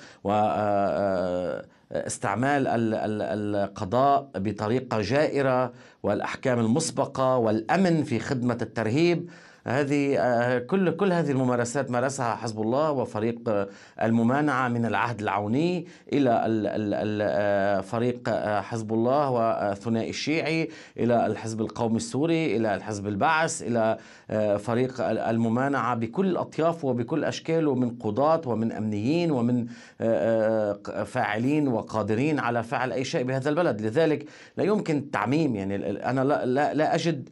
واستعمال القضاء بطريقة جائرة والأحكام المسبقة والأمن في خدمة الترهيب، هذه كل كل هذه الممارسات مارسها حزب الله وفريق الممانعة من العهد العوني إلى فريق حزب الله والثنائي الشيعي إلى الحزب القومي السوري إلى الحزب البعث إلى فريق الممانعة بكل أطيافه وبكل أشكاله، من قضاة ومن أمنيين ومن فاعلين وقادرين على فعل أي شيء بهذا البلد. لذلك لا يمكن التعميم. يعني أنا لا, لا, لا أجد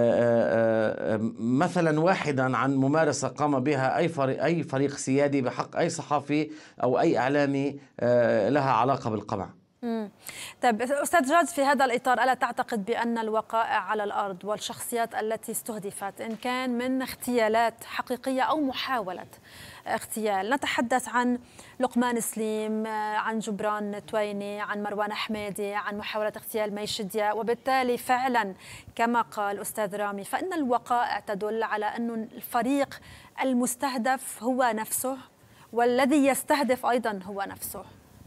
مثلا واحدا عن ممارسة قام بها أي فريق, أي فريق سيادي بحق أي صحفي أو أي إعلامي لها علاقة بالقمع.
طيب أستاذ جاد، في هذا الإطار ألا تعتقد بأن الوقائع على الأرض والشخصيات التي استهدفت، إن كان من اغتيالات حقيقية أو محاولة اغتيال، نتحدث عن لقمان سليم، عن جبران تويني، عن مروان حميدي، عن محاولة اغتيال مي شدية، وبالتالي فعلا كما قال أستاذ رامي فإن الوقائع تدل على أن الفريق المستهدف هو نفسه والذي يستهدف أيضا هو نفسه؟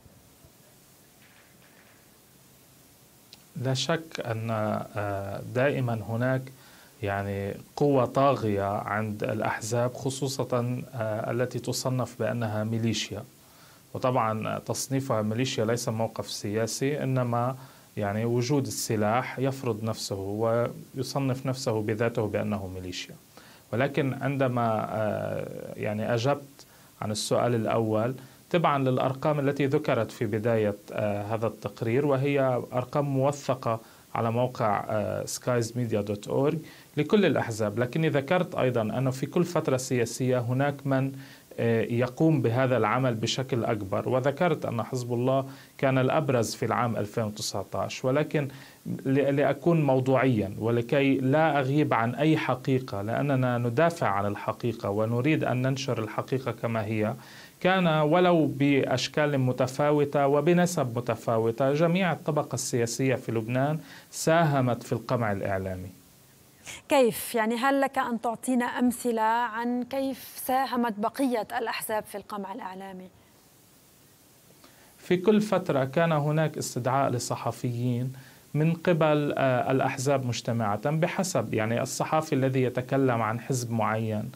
لا شك أن دائما هناك يعني قوة طاغية عند الأحزاب، خصوصا التي تصنف بأنها ميليشيا. وطبعا تصنيفها ميليشيا ليس موقف سياسي، إنما يعني وجود السلاح يفرض نفسه ويصنف نفسه بذاته بأنه ميليشيا. ولكن عندما يعني أجبت عن السؤال الأول تبعا للأرقام التي ذكرت في بداية هذا التقرير، وهي أرقام موثقة على موقع سكايز ميديا دوت أورج لكل الأحزاب، لكني ذكرت أيضا أنه في كل فترة سياسية هناك من يقوم بهذا العمل بشكل أكبر. وذكرت أن حزب الله كان الأبرز في العام ألفين وتسعة عشر، ولكن لأكون موضوعيا ولكي لا أغيب عن أي حقيقة، لأننا ندافع عن الحقيقة ونريد أن ننشر الحقيقة كما هي، كان ولو بأشكال متفاوتة وبنسب متفاوتة جميع الطبقة السياسية في لبنان ساهمت في القمع الإعلامي.
كيف؟ يعني هل لك أن تعطينا أمثلة عن كيف ساهمت بقية الأحزاب في القمع الإعلامي؟
في كل فترة كان هناك استدعاء لصحفيين من قبل الأحزاب مجتمعة بحسب يعني الصحافي الذي يتكلم عن حزب معين،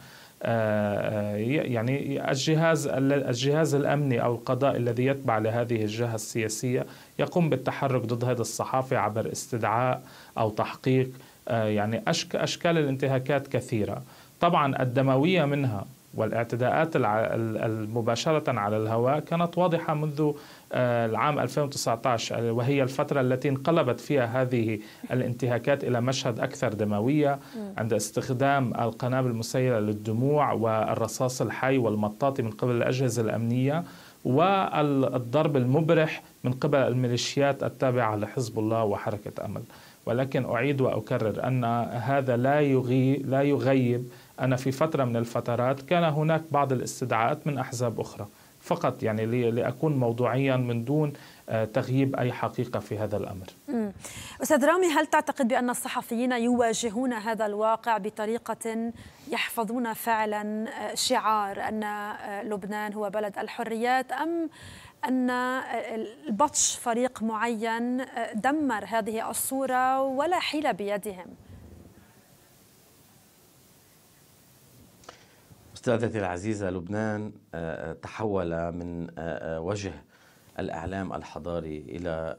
يعني الجهاز الجهاز الأمني أو القضاء الذي يتبع لهذه الجهة السياسية يقوم بالتحرك ضد هذا الصحافي عبر استدعاء أو تحقيق. يعني أشكال الانتهاكات كثيرة، طبعا الدموية منها والاعتداءات المباشرة على الهواء كانت واضحة منذ العام ألفين وتسعة عشر، وهي الفترة التي انقلبت فيها هذه الانتهاكات إلى مشهد أكثر دموية عند استخدام القنابل المسيلة للدموع والرصاص الحي والمطاطي من قبل الأجهزة الأمنية والضرب المبرح من قبل الميليشيات التابعة لحزب الله وحركة أمل. ولكن أعيد وأكرر أن هذا لا يغي لا يغيب أن في فترة من الفترات كان هناك بعض الاستدعاءات من أحزاب أخرى، فقط يعني لأكون موضوعيا من دون تغييب أي حقيقة في هذا الأمر.
مم. أستاذ رامي، هل تعتقد بأن الصحفيين يواجهون هذا الواقع بطريقة يحفظون فعلا شعار أن لبنان هو بلد الحريات، أم أن البطش فريق معين دمر هذه الصورة ولا حيلة بيدهم؟
أستاذتي العزيزة، لبنان تحول من وجه الإعلام الحضاري إلى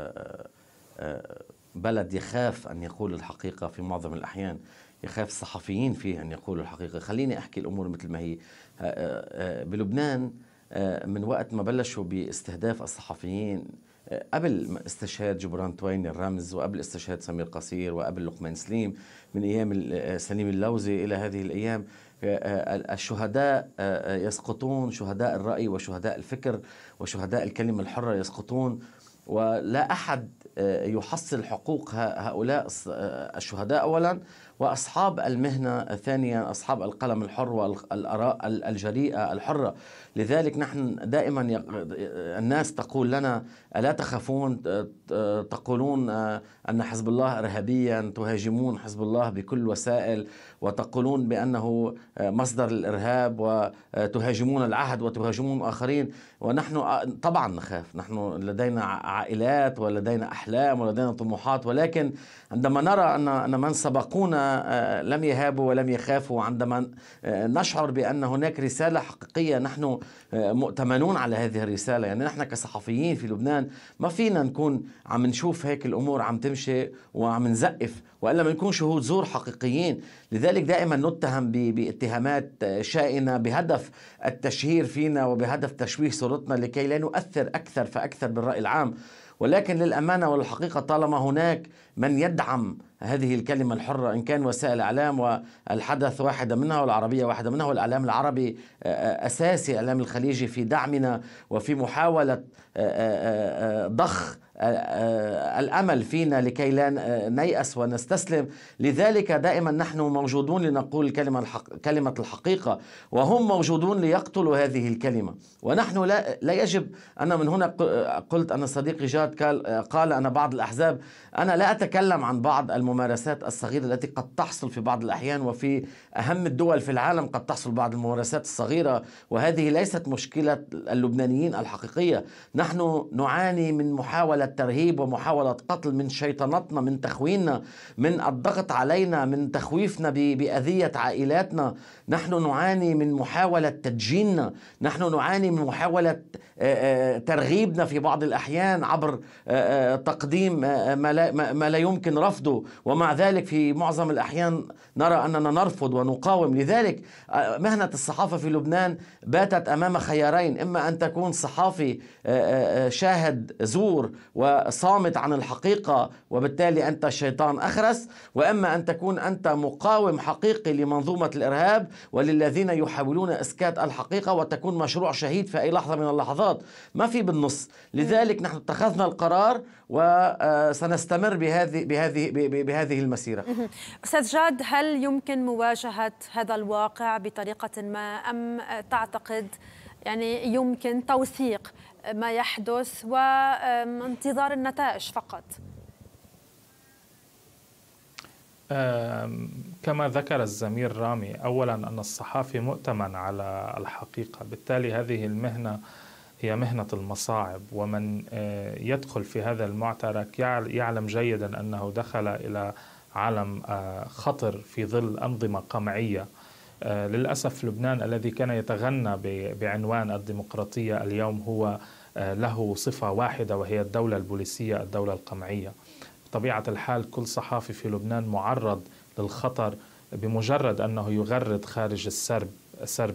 بلد يخاف أن يقول الحقيقة في معظم الأحيان، يخاف الصحفيين فيه أن يقولوا الحقيقة. خليني أحكي الأمور مثل ما هي. بلبنان من وقت ما بلشوا باستهداف الصحفيين قبل استشهاد جبران تويني الرمز وقبل استشهاد سمير قصير وقبل لقمان سليم من أيام سليم اللوزي إلى هذه الأيام، الشهداء يسقطون، شهداء الرأي وشهداء الفكر وشهداء الكلمة الحرة يسقطون، ولا أحد يحصل حقوق هؤلاء الشهداء أولا، وأصحاب المهنة ثانيا، أصحاب القلم الحر والآراء الجريئة الحرة. لذلك نحن دائما الناس تقول لنا ألا تخافون، تقولون أن حزب الله إرهابيا، تهاجمون حزب الله بكل وسائل وتقولون بأنه مصدر الإرهاب وتهاجمون العهد وتهاجمون آخرين. ونحن طبعا نخاف، نحن لدينا عائلات ولدينا أحلام ولدينا طموحات، ولكن عندما نرى أن أن من سبقونا لم يهابوا ولم يخافوا، عندما نشعر بأن هناك رسالة حقيقية نحن مؤتمنون على هذه الرسالة. يعني نحن كصحفيين في لبنان ما فينا نكون عم نشوف هيك الأمور عم تمشي وعم نزقف، وإلا بنكون شهود زور حقيقيين. لذلك دائما نتهم باتهامات شائنة بهدف التشهير فينا وبهدف تشويه صورتنا لكي لا نؤثر أكثر فأكثر بالرأي العام. ولكن للأمانة والحقيقة طالما هناك من يدعم هذه الكلمة الحرة، إن كان وسائل إعلام، والحدث واحدة منها والعربية واحدة منها، والإعلام العربي أساسي، الإعلام الخليجي في دعمنا وفي محاولة ضخ الأمل فينا لكي لا نيأس ونستسلم. لذلك دائما نحن موجودون لنقول كلمة الحق كلمة الحقيقة، وهم موجودون ليقتلوا هذه الكلمة. ونحن لا, لا يجب، أنا من هنا قلت أن صديقي جاد قال, قال أن بعض الأحزاب، أنا لا أتكلم عن بعض الممارسات الصغيرة التي قد تحصل في بعض الأحيان، وفي أهم الدول في العالم قد تحصل بعض الممارسات الصغيرة، وهذه ليست مشكلة اللبنانيين الحقيقية. نحن نعاني من محاولة ترهيب ومحاولة قتل، من شيطنتنا، من تخويننا، من الضغط علينا، من تخويفنا بأذية عائلاتنا. نحن نعاني من محاولة تدجيننا، نحن نعاني من محاولة ترغيبنا في بعض الأحيان عبر تقديم ما لا, ما لا يمكن رفضه. ومع ذلك في معظم الأحيان نرى أننا نرفض ونقاوم. لذلك مهنة الصحافة في لبنان باتت أمام خيارين: إما أن تكون صحافي شاهد زور وصامت عن الحقيقة وبالتالي أنت شيطان أخرس، وإما أن تكون أنت مقاوم حقيقي لمنظومة الإرهاب وللذين يحاولون إسكات الحقيقة، وتكون مشروع شهيد في أي لحظة من اللحظات. ما في بالنص. لذلك نحن اتخذنا القرار وسنستمر بهذه بهذه بهذه المسيرة.
أستاذ جاد، هل يمكن مواجهة هذا الواقع بطريقة ما، أم تعتقد يعني يمكن توثيق ما يحدث وانتظار النتائج فقط؟
كما ذكر الزميل رامي، أولا أن الصحافي مؤتمن على الحقيقة، بالتالي هذه المهنة هي مهنة المصاعب، ومن يدخل في هذا المعترك يعلم جيدا أنه دخل إلى عالم خطر في ظل أنظمة قمعية. للأسف لبنان الذي كان يتغنى بعنوان الديمقراطية اليوم هو له صفة واحدة، وهي الدولة البوليسية، الدولة القمعية. بطبيعة الحال كل صحافي في لبنان معرض للخطر بمجرد أنه يغرد خارج السرب سرب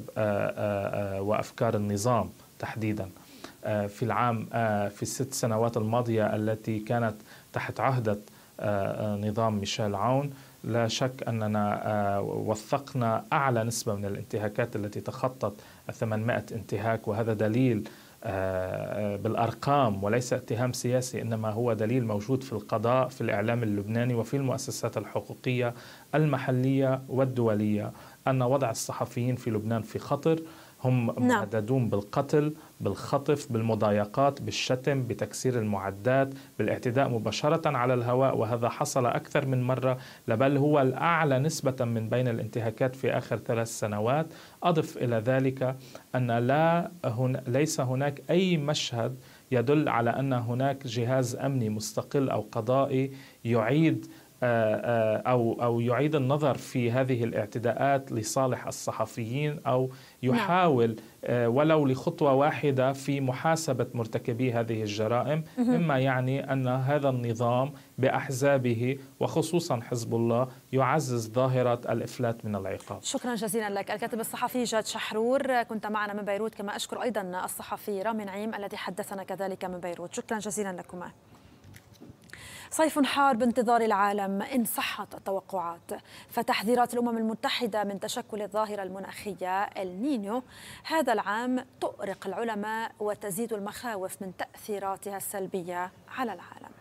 وأفكار النظام تحديدا. في العام في الست سنوات الماضية التي كانت تحت عهدة نظام ميشيل عون، لا شك أننا وثقنا أعلى نسبة من الانتهاكات التي تخطت ثمانمائة انتهاك، وهذا دليل بالأرقام وليس اتهام سياسي، إنما هو دليل موجود في القضاء، في الإعلام اللبناني، وفي المؤسسات الحقوقية المحلية والدولية، أن وضع الصحفيين في لبنان في خطر. هم مهددون بالقتل، بالخطف، بالمضايقات، بالشتم، بتكسير المعدات، بالاعتداء مباشرة على الهواء، وهذا حصل أكثر من مرة، بل هو الأعلى نسبة من بين الانتهاكات في آخر ثلاث سنوات. أضف إلى ذلك أن لا هن ليس هناك أي مشهد يدل على أن هناك جهاز أمني مستقل أو قضائي يعيد أو أو يعيد النظر في هذه الاعتداءات لصالح الصحفيين، أو يحاول ولو لخطوة واحدة في محاسبة مرتكبي هذه الجرائم، مما يعني أن هذا النظام بأحزابه وخصوصا حزب الله يعزز ظاهرة الإفلات من العقاب.
شكرا جزيلا لك الكاتب الصحفي جاد شحرور، كنت معنا من بيروت، كما أشكر أيضا الصحفي رامي نعيم الذي حدثنا كذلك من بيروت. شكرا جزيلا لكما. صيف حار بانتظار العالم إن صحت التوقعات، فتحذيرات الأمم المتحدة من تشكل الظاهرة المناخية النينيو هذا العام تؤرق العلماء وتزيد المخاوف من تأثيراتها السلبية على العالم.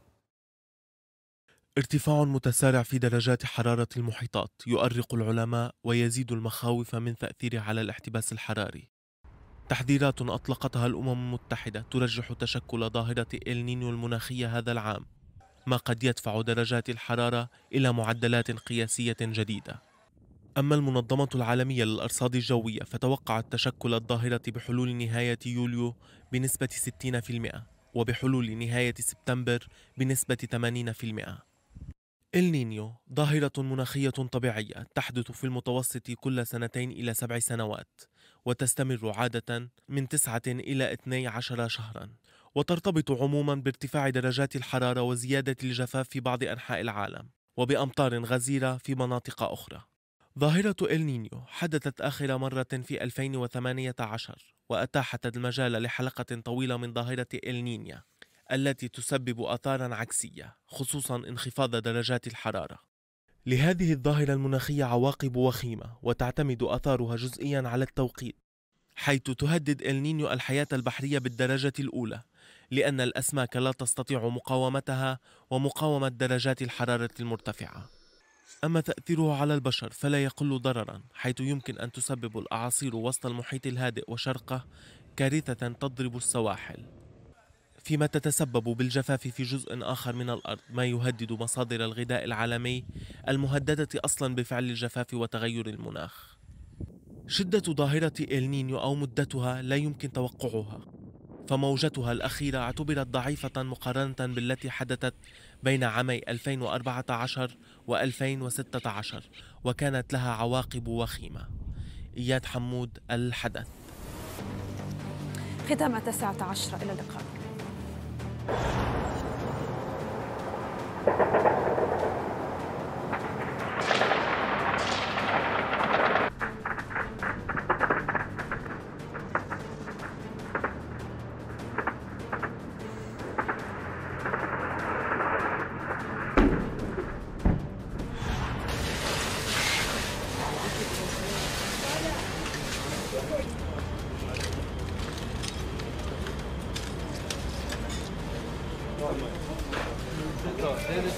ارتفاع متسارع في درجات حرارة المحيطات يؤرق العلماء ويزيد المخاوف من تأثيره على الاحتباس الحراري. تحذيرات أطلقتها الأمم المتحدة ترجح تشكل ظاهرة النينيو المناخية هذا العام، ما قد يدفع درجات الحرارة إلى معدلات قياسية جديدة. أما المنظمة العالمية للأرصاد الجوية فتوقعت تشكل الظاهرة بحلول نهاية يوليو بنسبة ستين بالمئة، وبحلول نهاية سبتمبر بنسبة ثمانين بالمئة. النينيو ظاهرة مناخية طبيعية تحدث في المتوسط كل سنتين إلى سبع سنوات، وتستمر عادة من تسعة إلى اثني عشر شهرا، وترتبط عموما بارتفاع درجات الحرارة وزيادة الجفاف في بعض أنحاء العالم، وبأمطار غزيرة في مناطق أخرى. ظاهرة النينيو حدثت آخر مرة في ألفين وثمانية عشر، وأتاحت المجال لحلقة طويلة من ظاهرة النينيا التي تسبب آثارا عكسية، خصوصا انخفاض درجات الحرارة. لهذه الظاهرة المناخية عواقب وخيمة، وتعتمد آثارها جزئيا على التوقيت، حيث تهدد النينيو الحياة البحرية بالدرجة الأولى، لأن الأسماك لا تستطيع مقاومتها ومقاومة درجات الحرارة المرتفعة. أما تأثيره على البشر فلا يقل ضررا، حيث يمكن أن تسبب الأعاصير وسط المحيط الهادئ وشرقه كارثة تضرب السواحل، فيما تتسبب بالجفاف في جزء آخر من الأرض، ما يهدد مصادر الغذاء العالمي المهددة أصلا بفعل الجفاف وتغير المناخ. شدة ظاهرة النينيو أو مدتها لا يمكن توقعها، فموجتها الأخيرة اعتبرت ضعيفة مقارنة بالتي حدثت بين عامي ألفين وأربعة عشر وألفين وستة عشر، وكانت لها عواقب وخيمة. إياد حمود، الحدث.
ختام التاسعة عشرة، إلى اللقاء.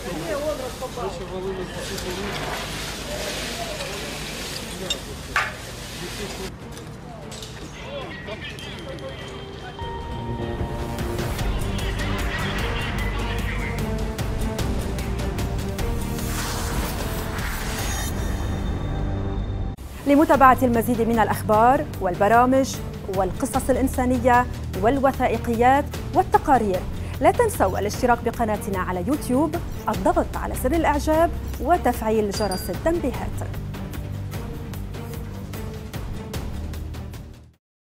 لمتابعة المزيد من الأخبار والبرامج والقصص الإنسانية والوثائقيات والتقارير، لا تنسوا الاشتراك بقناتنا على يوتيوب، الضغط على زر الإعجاب وتفعيل جرس التنبيهات.